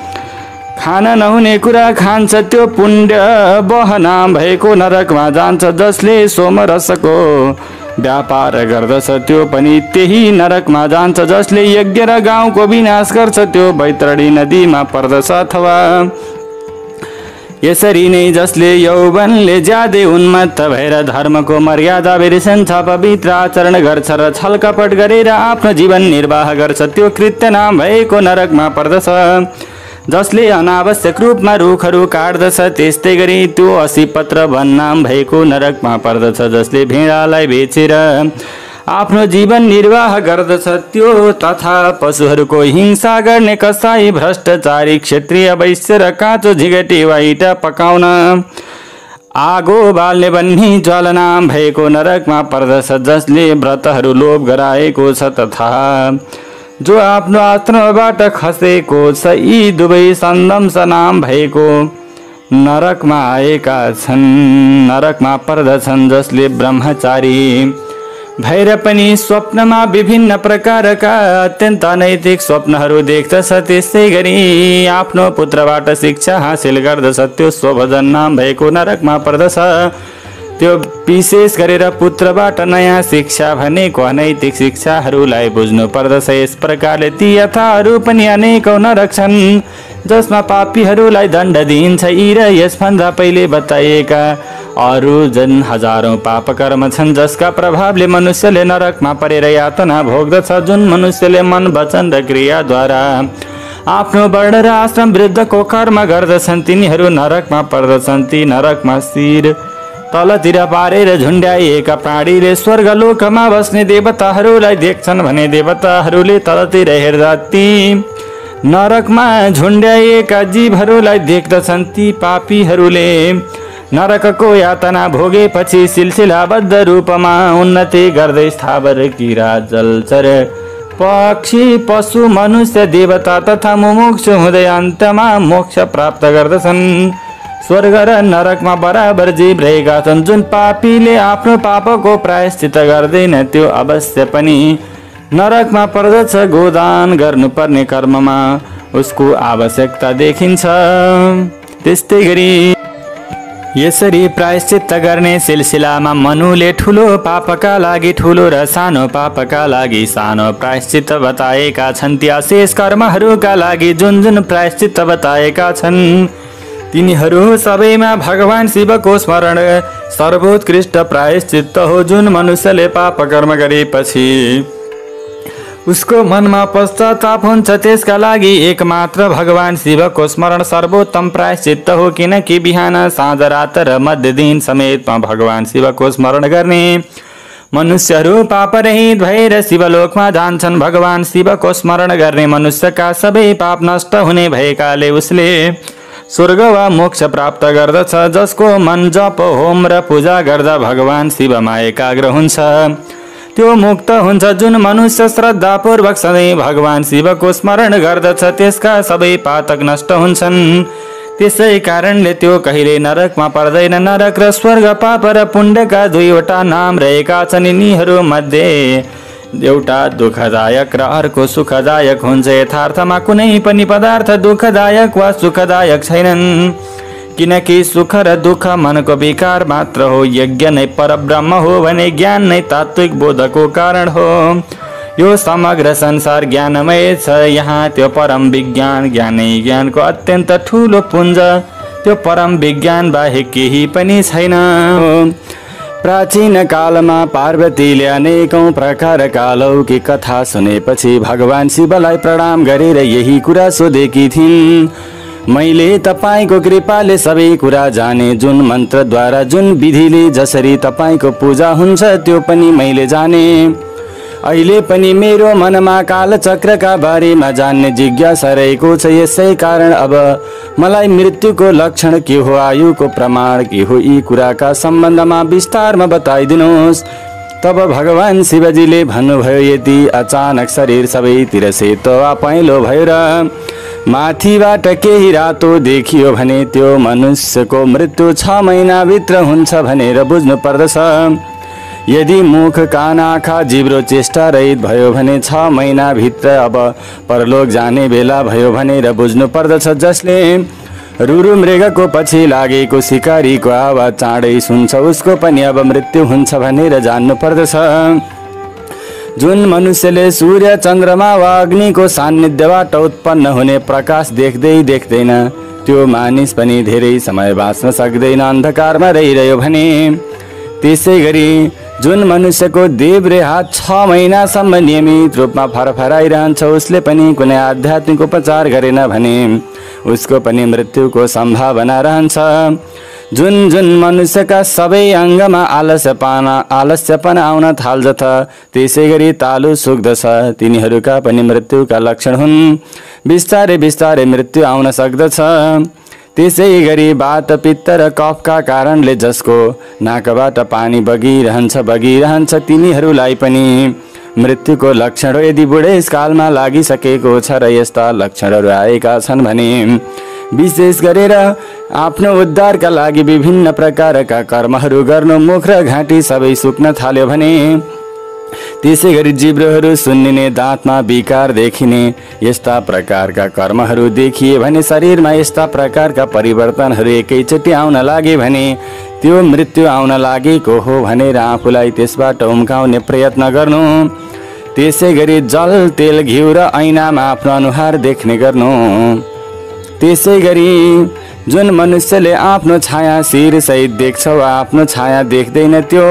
खान नहुने कुरा खान्छ त्यो पुण्य बह नाम भएको नरकमा जान्छ। जसले सोमरसको व्यापार गर्दछ त्यो पनि त्यही नरकमा जान्छ। जसले यज्ञ र गाउँको विनाश गर्छ त्यो बैतरणी नदीमा पर्दछ अथवा यसरी नै जसले यौवनले ज्यादै उन्मत्त भएर धर्मको मर्यादा बिर्सन्छ, पवित्र आचरण गर्छ र छलकपट गरेर आफ्नो जीवन निर्वाह गर्छ, त्यो कृत्य नाम भएको नरकमा पर्दछ। जसले अनावश्यक रूपमा रुखहरू काट्दछ, त्यस्तै गरी त्यो असीपत्र वन नाम भएको नरकमा पर्दछ। जसले भेडालाई बेचेर आफ्नो जीवन निर्वाह गर्दछ, त्यो तथा पशुहरूको हिंसा गर्ने कसाई, भ्रष्टाचारी, क्षत्रिय, वैश्य र काँचो झिगटे वा इँटा पकाउन आगो बाल्ने बन्ही ज्वाला नाम भएको नरकमा पर्दछ। जसले व्रतहरू लोभ गराएको छ तथा जो आफ्नो आश्रमबाट खसेको छ, यी दुवै सन्दंश नाम भएको नरकमा आएका छन्, नरकमा पर्दछन्। जसले ब्रह्मचारी भएर पनि स्वप्नमा विभिन्न प्रकारका अत्यन्त अनैतिक स्वप्नहरू देख्दछ, त्यसै गरी आफ्नो पुत्रबाट शिक्षा हासिल गर्दछ, त्यो स्वभजन नाम भएको नरकमा पर्दछ। त्यो विशेष गरेर पुत्रबाट नयाँ शिक्षा भनेको अनैतिक शिक्षाहरूलाई बुझ्नु पर्दछ। यस प्रकारले ती यथाहरू पनि अनेकौं नरक छन्, जसमा पापीहरूलाई दण्ड दिइन्छ। यी र यसभन्दा पहिले बताइएका अरू जन हजारौं पाप कर्म छन्, जसका प्रभावले मनुष्यले नरकमा परेर यातना भोग्दछ। जुन मनुष्यले मन, वचन र क्रियाद्वारा आफ्नो वर्ण र आश्रम विरुद्धको कर्म गर्दछन्, तिनीहरू नरकमा पर्दछन्। ती नरकमा शिर तलतिर पारेर झुन्ड्याइएका प्राणीले स्वर्गलोकमा बस्ने देवताहरूलाई देख्छन् भने देवताहरूले तलतिर हेर्दा ती नरकमा झुन्ड्याइएका जीवहरूलाई देख्दछन्। ती पापीहरूले नरकको यातना भोगेपछि सिलसिलाबद्ध रूपमा उन्नति गर्दै स्थावर, किरा, जलचर, पक्षी, पशु, मनुष्य, देवता तथा मुमुक्षु हुँदै अन्तमा मोक्ष प्राप्त गर्दछन्। स्वर्ग र नरकमा बराबर जीव रहेका छन्। जुन पापीले आफ्नो पापको प्रायश्चित गर्दैन, त्यो अवश्य पनि नरकमा पर्दछ। गोदान गर्नुपर्ने कर्ममा उसको आवश्यकता देखिन्छ। त्यस्तै गरी यसरी प्रायश्चित गर्ने सिलसिलामा मनुले ठुलो पापका लागि ठुलो र सानो पापका लागि सानो प्रायश्चित बताएका छन्। ती शेष कर्महरूका लागि जुन जुन प्रायश्चित बताएका छन्, तिनीहरू सबैमा भगवान शिवको स्मरण सर्वोत्कृष्ट प्रायश्चित हो। जुन मनुष्यले पाप कर्म गरेपछि उसको मनमा पश्चाताप हुन्छ, त्यसका लागि एकमात्र भगवान शिवको स्मरण सर्वोत्तम प्रायश्चित हो। किनकि बिहान, साँझ, रात र मध्य दिन समेतमा भगवान शिवको स्मरण गर्ने मनुष्यहरू पापरहित भएर शिवलोकमा जान्छन्। भगवान शिवको स्मरण गर्ने मनुष्यका सबै पाप नष्ट हुने भएकाले उसले स्वर्ग वा मोक्ष प्राप्त गर्दछ। जसको मन जप, होम र पूजा गर्दा भगवान शिवमा एकाग्र हुन्छ, त्यो मुक्त हुन्छ। जुन मनुष्य श्रद्धापूर्वक सधैँ भगवान शिवको स्मरण गर्दछ, त्यसका सबै पातक नष्ट हुन्छन्। त्यसै कारणले त्यो कहिले नरकमा पर्दैन। नरक र स्वर्ग पाप र पुण्यका दुईवटा नाम रहेका छन्। यिनीहरू मध्ये एउटा दुःखदायक र अर्को सुखदायक हुन्छ। यथार्थमा कुनै पनि पदार्थ दुःखदायक वा सुखदायक छैनन्, किनकि सुख र दुःख मनको विकार मात्र हो। यज्ञ नै परब्रह्म हो भने ज्ञान नै तात्विक बोधको कारण हो। यो समग्र संसार ज्ञानमय छ। यहाँ त्यो परम विज्ञान ज्ञानै ज्ञानको अत्यन्त ठुलो पुञ्ज, त्यो परम विज्ञान बाहेक केही पनि छैन। प्राचीन कालमा पार्वतीले अनेकौं प्रकारका अलौकिक कथा सुनेपछि भगवान शिवलाई प्रणाम गरेर यही कुरा सोधेकी थिइन्। मैले तपाईको कृपाले सबै कुरा जाने। जुन मन्त्रद्वारा, जुन विधिले जसरी तपाईको पूजा हुन्छ, त्यो पनि मैले जाने। अहिले पनि मेरो मनमा कालचक्रका बारेमा जान्ने जिज्ञासा रहेको छ। यसै कारण अब मलाई मृत्युको लक्षण के हो, आयुको प्रमाण के हो, यी कुराका सम्बन्धमा विस्तारमा बताइदिनुहोस्। तब भगवान शिवजीले भन्नुभयो, यदि अचानक शरीर सबैतिर सेतो वा पहेँलो भयो र माथिबाट केही रातो देखियो भने त्यो मनुष्यको मृत्यु 6 महिनाभित्र हुन्छ भनेर बुझ्नु पर्दछ। यदि मुख, कान, आँखा, जिब्रो चेष्टा रहित भयो भने 6 महिनाभित्र अब परलोक जाने बेला भयो भनेर बुझ्नु पर्दछ। जसले रुरु मृगको पछि लागेको शिकारीको आवाज चाँडै सुन्छ, उसको पनि अब मृत्यु हुन्छ भनेर जान्नु पर्दछ। जुन मनुष्यले सूर्य, चन्द्रमा वा अग्निको सान्निध्यबाट उत्पन्न हुने प्रकाश देख्दै देख्दैन, त्यो मानिस पनि धेरै समय बाँच्न सक्दैन, अन्धकारमा रहिरह्यो भने। त्यसै गरी जुन मनुष्यको देब्रे हात 6 महिनासम्म नियमित रूपमा फरफराइरहन्छ, उसले पनि कुनै आध्यात्मिक उपचार गरेन भने उसको पनि मृत्युको सम्भावना रहन्छ। जुन जुन मनुष्यका सबै अङ्गमा आलस्यपना आउन थाल्दछ, त्यसै गरी तालु सुक्दछ, तिनीहरूका पनि मृत्युका लक्षण हुन्। बिस्तारै बिस्तारै मृत्यु आउन सक्दछ। त्यसै गरी वात, पित्त र कफका कारणले जसको नाकबाट पानी बगिरहन्छ, तिनीहरूलाई पनि मृत्युको लक्षण हो। यदि बुढेसकालमा लागिसकेको छ र यस्ता लक्षणहरू आएका छन् भने विशेष गरेर आफ्नो उद्धारका लागि विभिन्न प्रकारका कर्महरू गर्नु, मुख र घाँटी सबै सुक्न थाल्यो भने, त्यसै गरी जिब्रोहरू सुन्निने, दाँतमा विकार देखिने, यस्ता प्रकारका कर्महरू देखिए भने, शरीरमा यस्ता प्रकारका परिवर्तनहरू एकैचोटि आउन लागे भने त्यो मृत्यु आउन लागेको हो भनेर आफूलाई त्यसबाट उम्काउने प्रयत्न गर्नु। त्यसै गरी जल, तेल, घिउ र ऐनामा आफ्नो अनुहार देख्ने गर्नु। त्यसै गरी जुन मनुष्यले आफ्नो छाया शिरसहित देख्छ वा आफ्नो छाया देख्दैन, त्यो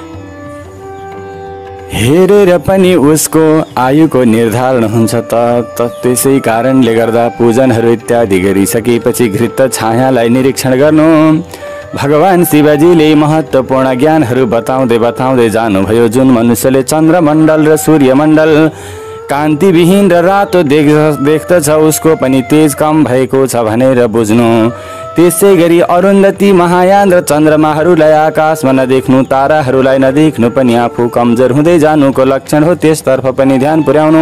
हेरेर पनि उसको आयुको निर्धारण हुन्छ। त्यसै कारणले गर्दा पूजनहरू इत्यादि गरिसकेपछि घृत छायालाई निरीक्षण गर्नु। भगवान शिवजीले महत्त्वपूर्ण ज्ञानहरू बताउँदै जानुभयो। जुन मनुष्यले चन्द्रमण्डल र सूर्यमण्डल कान्तिविहीन र रातो देख्दछ, उसको पनि तेज कम भएको छ भनेर बुझ्नु। त्यसै गरी अरुन्धती, महायान र चन्द्रमाहरूलाई आकाशमा नदेख्नु, ताराहरूलाई नदेख्नु पनि आफू कमजोर हुँदै जानुको लक्षण हो, त्यसतर्फ पनि ध्यान पुर्याउनु।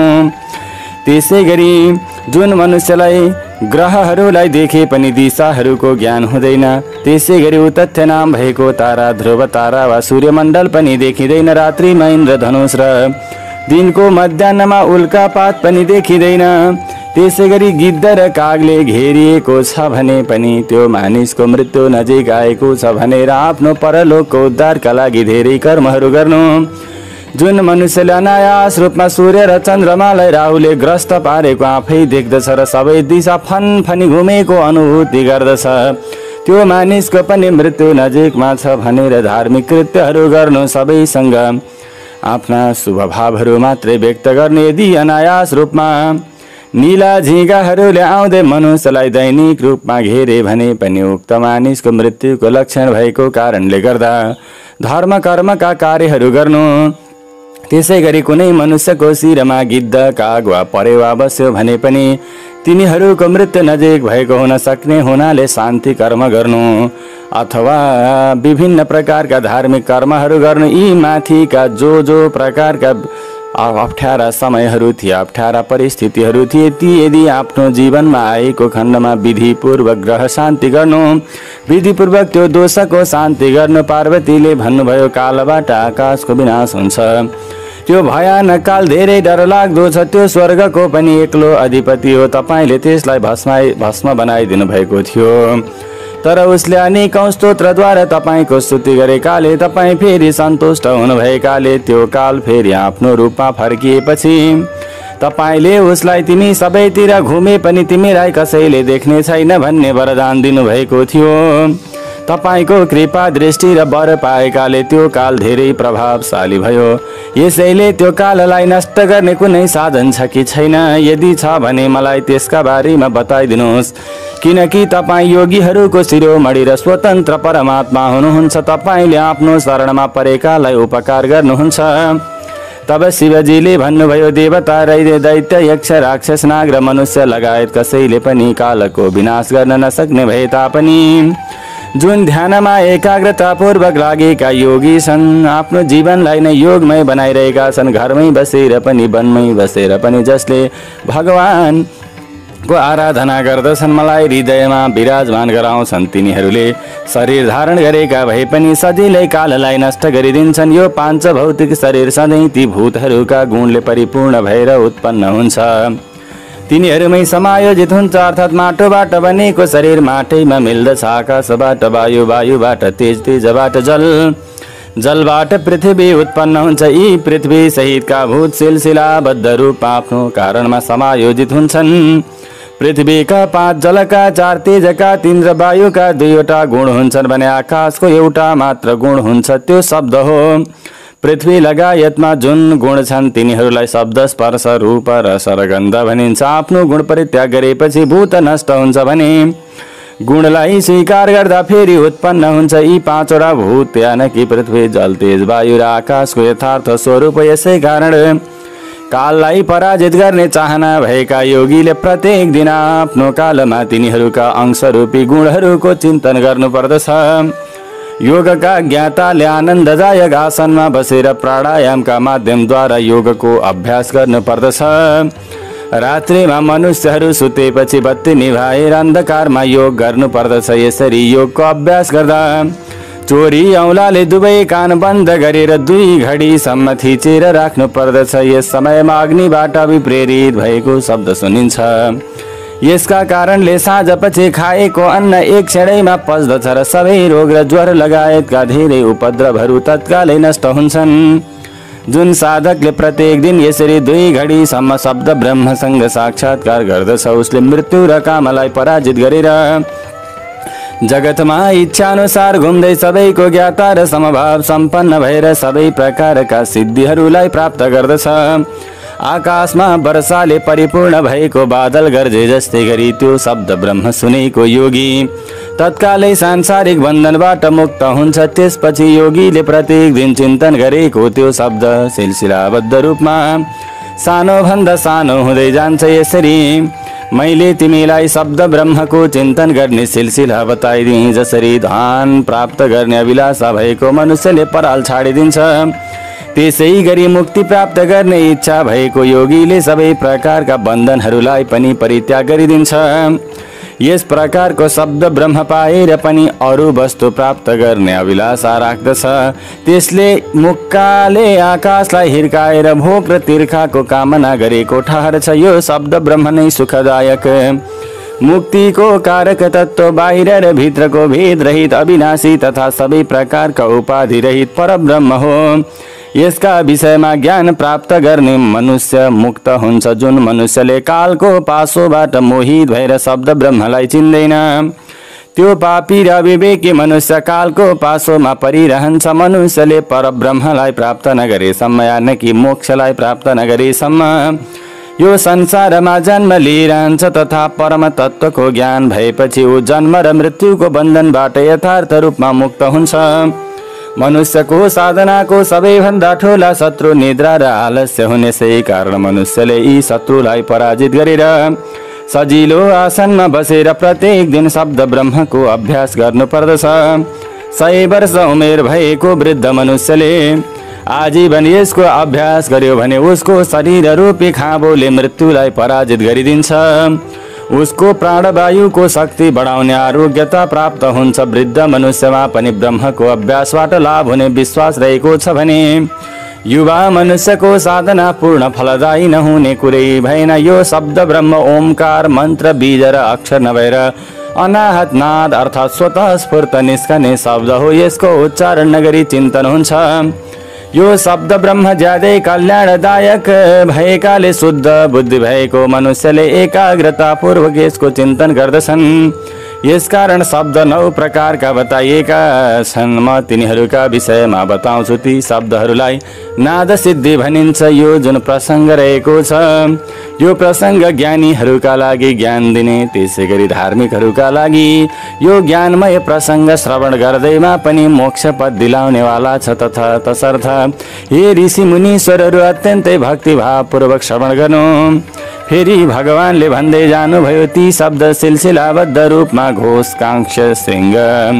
त्यसै गरी जुन मनुष्यलाई ग्रहहरूलाई देखे पनि दिशाहरूको ज्ञान हुँदैन, त्यसै गरी उतथ्य नाम भएको तारा, ध्रुव तारा वा सूर्यमण्डल पनि देखिँदैन। रात्रिमा इन्द्रधनुष र दिनको मध्याहमा उल्कापात पनि देखिँदैन। त्यसै गरी गिद्ध र कागले घेरिएको छ भने पनि त्यो मानिसको मृत्यु नजिक आएको छ भनेर आफ्नो परलोकको उद्धारका लागि धेरै कर्महरू गर्नु। जुन मनुष्यले अनायास रूपमा सूर्य र चन्द्रमालाई राहुले ग्रस्त पारेको आफै देख्दछ र सबै दिशा फनफनी घुमेको अनुभूति गर्दछ, त्यो मानिसको पनि मृत्यु नजिकमा छ भनेर धार्मिक कृत्यहरू गर्नु। सबैसँग आफ्ना शुभ भावहरू मात्रै व्यक्त गर्ने। यदि अनायास रूपमा नीला झिँगाहरूले आउँदै मनुष्यलाई दैनिक रूपमा घेरे भने पनि उक्त मानिसको मृत्युको लक्षण भएको कारणले गर्दा धर्म कर्मका कार्यहरू गर्नु। त्यसै गरी कुनै मनुष्यको शिरमा गिद्ध, काग वा परेवा बस्यो भने पनि तिनीहरूको मृत्यु नजिक भएको हुन सक्ने हुनाले शान्ति कर्म गर्नु अथवा विभिन्न प्रकारका धार्मिक कर्महरू गर्नु। यी माथिका जो प्रकारका अप्ठ्यारा समयहरू थिए, अप्ठ्यारा परिस्थितिहरू थिए, ती यदि आफ्नो जीवनमा आएको खण्डमा विधिपूर्वक ग्रह शान्ति गर्नु, विधिपूर्वक त्यो दोषको शान्ति गर्नु। पार्वतीले भन्नुभयो, कालबाट आकाशको विनाश हुन्छ। त्यो भयानक काल धेरै डरलाग्दो छ, त्यो स्वर्गको पनि एक्लो अधिपति हो। तपाईँले त्यसलाई भस्म बनाइदिनु भएको थियो, तर उसले अनेकौं स्तोत्रद्वारा तपाईँको स्तुति गरेकाले, तपाईँ फेरि सन्तुष्ट हुनुभएकाले त्यो काल फेरि आफ्नो रूपमा फर्किएपछि तपाईँले उसलाई तिमी सबैतिर घुमे पनि तिमीलाई कसैले देख्ने छैन भन्ने वरदान दिनुभएको थियो। तपाईँको कृपा दृष्टि र वर पाएकाले त्यो काल धेरै प्रभावशाली भयो। यसैले त्यो काललाई नष्ट गर्ने कुनै साधन छ कि छैन? यदि छ भने मलाई त्यसका बारेमा बताइदिनुहोस्, किनकि तपाईँ योगीहरूको शिरोमणि र स्वतन्त्र परमात्मा हुनुहुन्छ। तपाईँले आफ्नो शरणमा परेकालाई उपकार गर्नुहुन्छ। तब शिवजीले भन्नुभयो, देवता, दैत्य, यक्ष, राक्षस, नाग र मनुष्य लगायत कसैले पनि कालको विनाश गर्न नसक्ने भए तापनि जुन ध्यानमा एकाग्रतापूर्वक लागेका योगी छन्, आफ्नो जीवनलाई नै योगमय बनाइरहेका छन्, घरमै बसेर पनि वनमै बसेर पनि जसले भगवानको आराधना गर्दछन्, मलाई हृदयमा विराजमान गराउँछन्, तिनीहरूले शरीर धारण गरेका भए पनि सजिलै काललाई नष्ट गरिदिन्छन्। यो पाँच भौतिक शरीर सधैँ ती भूतहरूका गुणले परिपूर्ण भएर उत्पन्न हुन्छ, तिनीहरूमै समायोजित हुन्छ। अर्थात् माटोबाट बनेको शरीर माटैमा मिल्दछ, आकाशबाट वायु, वायुबाट तेज, तेजबाट जल, जलबाट पृथ्वी उत्पन्न हुन्छ। यी पृथ्वी सहितका भूत सिलसिलाबद्ध रूप आफ्नो कारणमा समायोजित हुन्छन्। पृथ्वीका 5 जलका 4 तेजका 3 र वायुका 2वटा गुण हुन्छन् भने आकाशको एउटा मात्र गुण हुन्छ त्यो शब्द हो। पृथ्वी लगायतमा जुन गुण छन् तिनीहरूलाई शब्द स्पर्श रूप रस र गन्ध भनिन्छ। आफ्नो गुण परित्याग गरेपछि भूत नष्ट हुन्छ भने गुणलाई स्वीकार गर्दा फेरि उत्पन्न हुन्छ। यी 5वटा भूत यानि कि पृथ्वी जल तेज वायु र आकाशको यथार्थ स्वरूप। यसै कारण काललाई पराजित गर्ने चाहना भएका योगीले प्रत्येक दिन आफ्नो कालमा तिनीहरूका अंशरूपी गुणहरूको चिन्तन गर्नुपर्दछ। योगका ज्ञाताले आनन्ददायक आसनमा बसेर प्राणायामका माध्यमद्वारा योगको अभ्यास गर्नुपर्दछ। रात्रिमा मनुष्यहरू सुतेपछि बत्ती निभाएर अन्धकारमा योग गर्नुपर्दछ। यसरी योगको अभ्यास गर्दा चोरी औँलाले दुवै कान बन्द गरेर 2 घडीसम्म थिचेर राख्नु पर्दछ। यस समयमा अग्निबाट विप्रेरित भएको शब्द सुनिन्छ। यसका कारणले साँझपछि खाएको अन्न एक क्षणैमा पच्दछ र सबै रोग र ज्वरो लगायतका धेरै उपद्रवहरू तत्कालै नष्ट हुन्छन्। जुन साधकले प्रत्येक दिन यसरी 2 घडीसम्म शब्द ब्रह्मसँग साक्षात्कार गर्दछ उसले मृत्यु र कामलाई पराजित गरेर जगतमा इच्छा अनुसार घुम्दै सबैको ज्ञाता र समभाव सम्पन्न भएर सबै प्रकारका सिद्धिहरूलाई प्राप्त गर्दछ। आकाशमा वर्षाले परिपूर्ण भएको बादल गर्जे जस्तै गरी त्यो शब्द ब्रह्म सुनेको योगी तत्कालै सांसारिक बन्धनबाट मुक्त हुन्छ। त्यसपछि योगीले प्रत्येक दिन चिन्तन गरेको त्यो शब्द सिलसिलाबद्ध रूपमा सानो भन्दा सानो हुँदै जान्छ। यसरी मैले तिमीलाई शब्द ब्रह्मको चिन्तन गर्ने सिलसिला बताइदिएँ। जसरी धान प्राप्त गर्ने अभिलाषा भएको मनुष्यले पराल छाडिदिन्छ त्यसै गरी मुक्ति प्राप्त गर्ने इच्छा भएको योगीले सबै प्रकारका बन्धनहरूलाई पनि परित्याग गरिदिन्छ। यस प्रकारको शब्द ब्रह्म पाएर पनि अरू वस्तु प्राप्त गर्ने अभिलाषा राख्दछ। त्यसले मुक्काले आकाशलाई हिर्काएर भोग र तीर्खाको कामना गरेको ठहरछ। यो शब्द ब्रह्म नै सुखदायक मुक्तिको कारक तत्व बाहिर र भित्रको भेद रहित अविनाशी तथा सबै प्रकारका उपाधि रहित परब्रह्म हो। यसका विषयमा ज्ञान प्राप्त गर्ने मनुष्य मुक्त हुन्छ। जुन मनुष्यले कालको पासोबाट मोहित भएर शब्द ब्रह्मलाई चिन्दैन त्यो पापी र विवेकी मनुष्य कालको पासोमा परिरहन्छ। मनुष्यले परब्रह्मलाई प्राप्त नगरेसम्म यानि कि मोक्षलाई प्राप्त नगरेसम्म यो संसारमा जन्म लिइरहन्छ तथा परम तत्त्वको ज्ञान भएपछि ऊ जन्म र मृत्युको बन्धनबाट यथार्थ रूपमा मुक्त हुन्छ। मनुष्यको साधनाको सबैभन्दा ठुला शत्रु निद्रा र आलस्य हुने सही कारण मनुष्यले यी शत्रुलाई पराजित गरेर सजिलो आसनमा बसेर प्रत्येक दिन शब्द ब्रह्मको अभ्यास गर्नुपर्दछ। 100 वर्ष उमेर भएको वृद्ध मनुष्यले आजीवन यसको अभ्यास गर्यो भने उसको शरीर रूपी खाँबोले मृत्युलाई पराजित गरिदिन्छ। उसको प्राणवायुको शक्ति बढाउने आरोग्यता प्राप्त हुन्छ। वृद्ध मनुष्यमा पनि ब्रह्मको अभ्यासबाट लाभ हुने विश्वास रहेको छ भने युवा मनुष्यको साधना पूर्ण फलदायी नहुने कुरै भएन। यो शब्द ब्रह्म ओमकार मन्त्र बीज र अक्षर नभएर अनाहत नाद अर्थात् स्वतः स्फूर्त निस्कने शब्द हो। यसको उच्चारण नगरी चिन्तन हुन्छ। यो शब्द ब्रह्म ज्यादै कल्याणदायक भएकाले शुद्ध बुद्धि भएको मनुष्यले एकाग्रता पूर्वक यसको चिन्तन गर्दछन्। यसकारण शब्द 9 प्रकारका बताइएका छन्। म तिनीहरूका विषयमा बताउँछु। ती शब्दहरूलाई नाद सिद्धि भनिन्छ। यो जुन प्रसङ्ग रहेको छ यो प्रसङ्ग ज्ञानीहरूका लागि ज्ञान दिने त्यसै गरी धार्मिकहरूका लागि यो ज्ञानमय प्रसङ्ग श्रवण गर्दैमा पनि मोक्ष पद दिलाउनेवाला छ। तथा तसर्थ हे ऋषि मुनीश्वरहरू अत्यन्तै भक्तिभावपूर्वक श्रवण गर्नु। फेरि भगवानले भन्दै जानुभयो ती शब्द सिलसिलाबद्ध रूपमा घोष कांक्ष श्रृङ्ग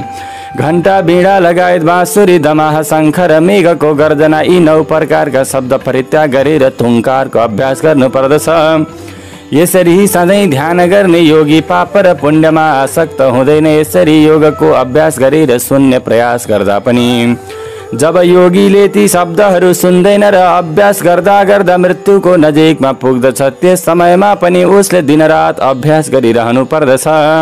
घण्टा बीडा लगायत बाँसुरी दमाह शङ्ख र मेघको गर्जना यी 9 प्रकारका शब्द परित्याग गरेर तुङ्कारको अभ्यास गर्नुपर्दछ। यसरी सधैँ ध्यान गर्ने योगी पाप र पुण्यमा आसक्त हुँदैन। यसरी योगको अभ्यास गरेर सुन्ने प्रयास गर्दा पनि जब योगीले ती शब्दहरू सुन्दैन र अभ्यास गर्दा गर्दा मृत्युको नजिकमा पुग्दछ त्यस समयमा पनि उसले दिनरात अभ्यास गरिरहनु पर्दछ।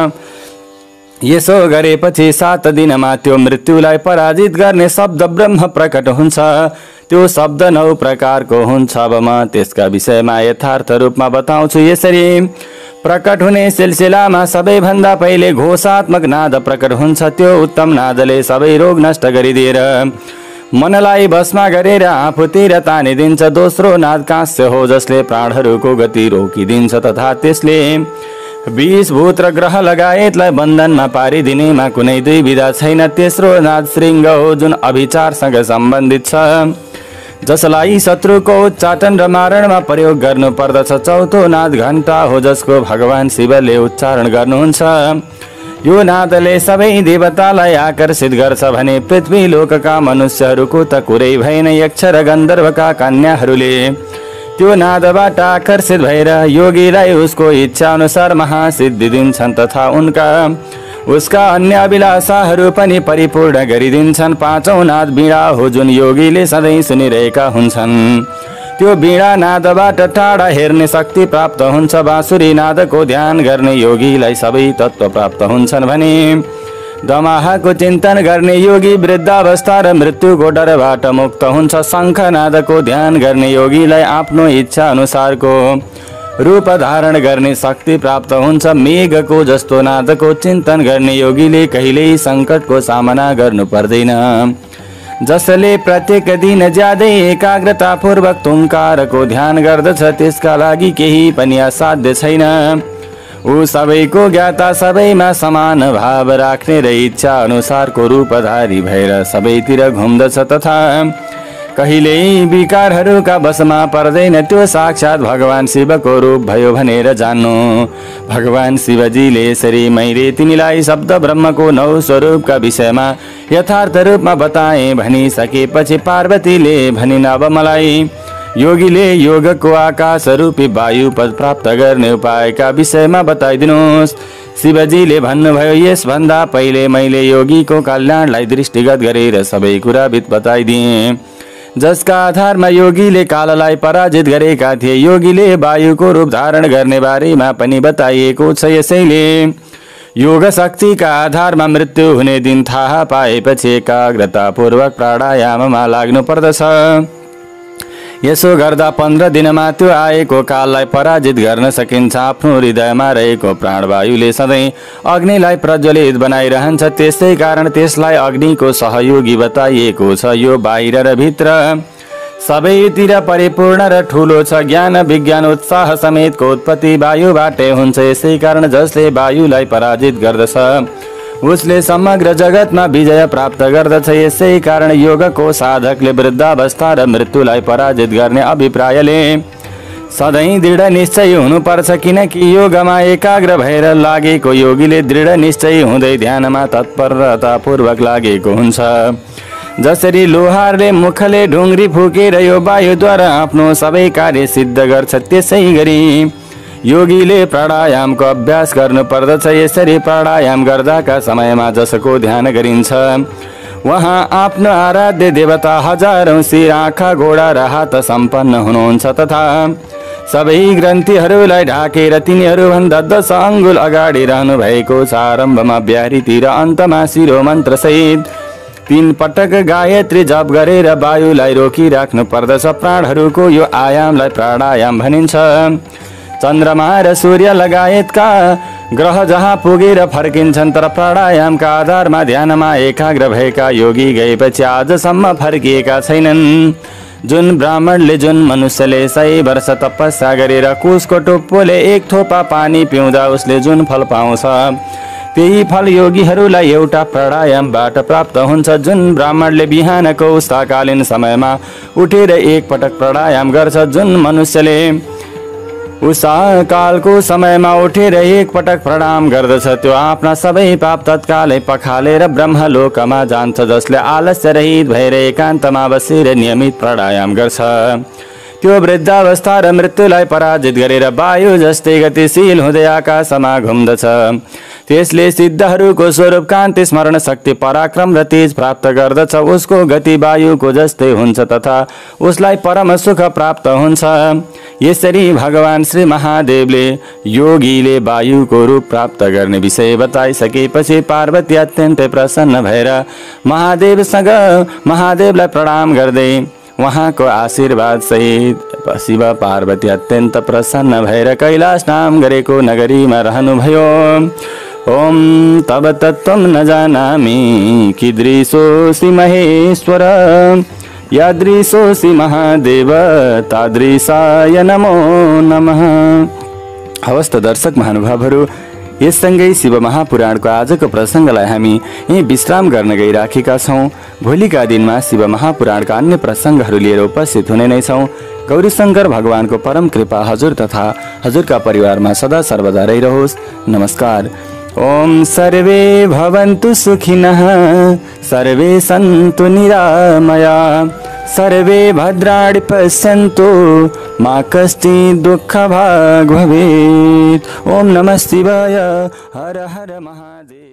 यसो गरेपछि 7 दिनमा त्यो मृत्युलाई पराजित गर्ने शब्द ब्रह्म प्रकट हुन्छ। त्यो शब्द 9 प्रकारको हुन्छ। अब म त्यसका विषयमा यथार्थ रूपमा बताउँछु। यसरी प्रकट हुने सिलसिलामा सबैभन्दा पहिले घोषात्मक नाद प्रकट हुन्छ। त्यो उत्तम नादले सबै रोग नष्ट गरिदिएर मनलाई भस्म गरेर आफूतिर तानिदिन्छ। दोस्रो नाद काँस्य हो जसले प्राणहरूको गति रोकिदिन्छ तथा त्यसले विष भूत र ग्रह लगायतलाई बन्धनमा पारिदिनेमा कुनै दुई विधा छैन। तेस्रो नाद श्रृङ्ग हो जुन अभिचारसँग सम्बन्धित छ, जसलाई शत्रुको उच्चाटन र मारणमा प्रयोग गर्नु पर्दछ। चौथो नाद घण्टा हो जसको भगवान शिवले उच्चारण गर्नुहुन्छ। यो नादले सबै देवतालाई आकर्षित गर्छ भने पृथ्वी लोकका मनुष्यहरूको त कुरै भएन। यक्ष र गन्धर्वका कन्याहरूले त्यो नादबाट आकर्षित भएर योगीलाई उसको इच्छा अनुसार महासिद्धि दिन्छन् तथा उसका अन्य अभिलाषाहरू पनि परिपूर्ण गरिदिन्छन्। पाँचौं नाद वीणा हो जुन योगीले सधैँ सुनिरहेका हुन्छन्। त्यो वीणा नादबाट टाढा हेर्ने शक्ति प्राप्त हुन्छ। बाँसुरी नादको ध्यान गर्ने योगीलाई सबै तत्त्व प्राप्त हुन्छन् भने दमाहाको चिन्तन गर्ने योगी वृद्धावस्था र मृत्युको डरबाट मुक्त हुन्छ। शङ्ख नादको ध्यान गर्ने योगीलाई आफ्नो इच्छा अनुसारको रूप धारण गर्ने शक्ति प्राप्त हुन्छ। मेघको जस्तो नादको चिन्तन गर्ने योगीले कहिल्यै सङ्कटको सामना गर्नु पर्दैन। जसले प्रत्येक दिन ज्यादै एकाग्रतापूर्वक तुङ्कारको ध्यान गर्दछ त्यसका लागि केही पनि असाध्य छैन। ऊ सबैको ज्ञाता, सबैमा समान भाव राख्ने र इच्छा अनुसारको रूपधारी भएर सबैतिर घुम्दछ तथा कहिल्यै विकारहरूका वशमा पर्दैन। त्यो साक्षात भगवान शिवको रूप भयो भनेर जान्नु। भगवान शिवजीले यसरी मैले तिमीलाई शब्द ब्रह्मको 9 स्वरूपका विषयमा यथार्थ रूपमा बताएँ भनिसकेपछि पार्वतीले भनिन्, अब मलाई योगीले योगको आकाश रूपी वायु पद प्राप्त गर्ने उपायका विषयमा बताइदिनुहोस्। शिवजीले भन्नुभयो, यसभन्दा पहिले मैले योगीको कल्याणलाई दृष्टिगत गरेर सबै कुरा बताइदिएँ, जसका आधारमा योगीले काललाई पराजित गरेका थिए। योगीले वायुको रूप धारण गर्ने बारेमा पनि बताइएको छ। यसैले योग शक्तिका आधारमा मृत्यु हुने दिन थाहा पाएपछि एकाग्रतापूर्वक प्राणायाममा लाग्नु पर्दछ। यसो गर्दा 15 दिनमा त्यो आएको काललाई पराजित गर्न सकिन्छ। आफ्नो हृदयमा रहेको प्राणवायुले सधैँ अग्निलाई प्रज्वलित बनाइरहन्छ। त्यसै कारण त्यसलाई अग्निको सहयोगी बताइएको छ। यो बाहिर र भित्र सबैतिर परिपूर्ण र ठुलो छ। ज्ञान विज्ञान उत्साह समेतको उत्पत्ति वायुबाटै हुन्छ। यसै कारण जसले वायुलाई पराजित गर्दछ उसले समग्र जगतमा विजय प्राप्त गर्दछ। यसै कारण योगको साधकले वृद्धावस्था र मृत्युलाई पराजित गर्ने अभिप्रायले सधैँ दृढ निश्चय हुनुपर्छ। किनकि योगमा एकाग्र भएर लागेको योगीले दृढ निश्चय हुँदै ध्यानमा तत्परतापूर्वक लागेको हुन्छ। जसरी लोहारले मुखले ढुङ्ग्री फुकेर यो वायुद्वारा आफ्नो सबै कार्य सिद्ध गर्छ, त्यसै गरी योगीले प्राणायामको अभ्यास गर्नु पर्दछ। यसरी प्राणायाम गर्दाका समयमा जसको ध्यान गरिन्छ वहाँ आफ्नो आराध्य देवता हजारौं शिर, आँखा, घोडा र हात सम्पन्न हुनुहुन्छ तथा सबै ग्रन्थीहरूलाई ढाकेर तिनीहरूभन्दा 10 अङ्गुल अगाडि रहनु भएको छ। आरम्भमा ब्याहरीतिर, अन्तमा शिरो मन्त्र सहित 3 पटक गायत्री जप गरेर वायुलाई रोकिराख्नु पर्दछ। प्राणहरूको यो आयामलाई प्राणायाम भनिन्छ। चन्द्रमा र सूर्य लगायतका ग्रह जहाँ पुगेर फर्किन्छन्, तर प्राणायामका आधारमा ध्यानमा एकाग्र भएका योगी गएपछि आजसम्म फर्किएका छैनन्। जुन ब्राह्मणले, जुन मनुष्यले 100 वर्ष तपस्या गरेर कुशको टुप्पोले 1 थोपा पानी पिउँदा उसले जुन फल पाउँछ, त्यही फल योगीहरूलाई एउटा प्राणायामबाट प्राप्त हुन्छ। जुन ब्राह्मणले बिहानको उषाकालीन समयमा उठेर 1 पटक प्राणायाम गर्छ, जुन मनुष्यले उषाकालको समयमा उठेर 1 पटक प्रणाम गर्दछ, त्यो आफ्ना सबै पाप तत्कालै पखालेर ब्रह्मलोकमा जान्छ। जसले आलस्य रहित भएर एकान्तमा बसेर नियमित प्राणायाम गर्छ, त्यो वृद्धावस्था र मृत्युलाई पराजित गरेर वायु जस्तै गतिशील हुँदै आकाशमा घुम्दछ। त्यसले सिद्धहरूको स्वरूप, कान्ति, स्मरण शक्ति, पराक्रम र तेज प्राप्त गर्दछ। उसको गति वायुको जस्तै हुन्छ तथा उसलाई परम सुख प्राप्त हुन्छ। यसरी भगवान श्री महादेवले योगीले वायुको रूप प्राप्त गर्ने विषय बताइसकेपछि पार्वती अत्यन्तै प्रसन्न भएर महादेवलाई प्रणाम गर्दै उहाँको आशीर्वाद सहित शिव पार्वती अत्यन्त प्रसन्न भएर कैलाश नाम गरेको नगरीमा रहनुभयो। ओम तब तत्त्वं न जानामि कीदृशोऽसि महेश्वर यादृशोऽसि महादेव तादृशाय नमो नमः। हवस् त दर्शक महानुभावहरू, यससँगै शिव महापुराणको आजको प्रसङ्गलाई हामी यही विश्राम गर्न गइराखेका छौँ। भोलिका दिनमा शिव महापुराणका अन्य प्रसङ्गहरू लिएर उपस्थित हुने नै छौँ। गौरीशङ्कर भगवानको परम कृपा हजुर तथा हजुरका परिवारमा सदा सर्वदा रहिरहोस्। नमस्कार। ओम सर्वे भवन्तु सुखिनः सर्वे सन्तु निरामया सर्वे भद्राणि पश्यन्तु मा कश्चित् दुःखभाग् भवेत्। ओम नमः शिवाय। हर हर महादेव।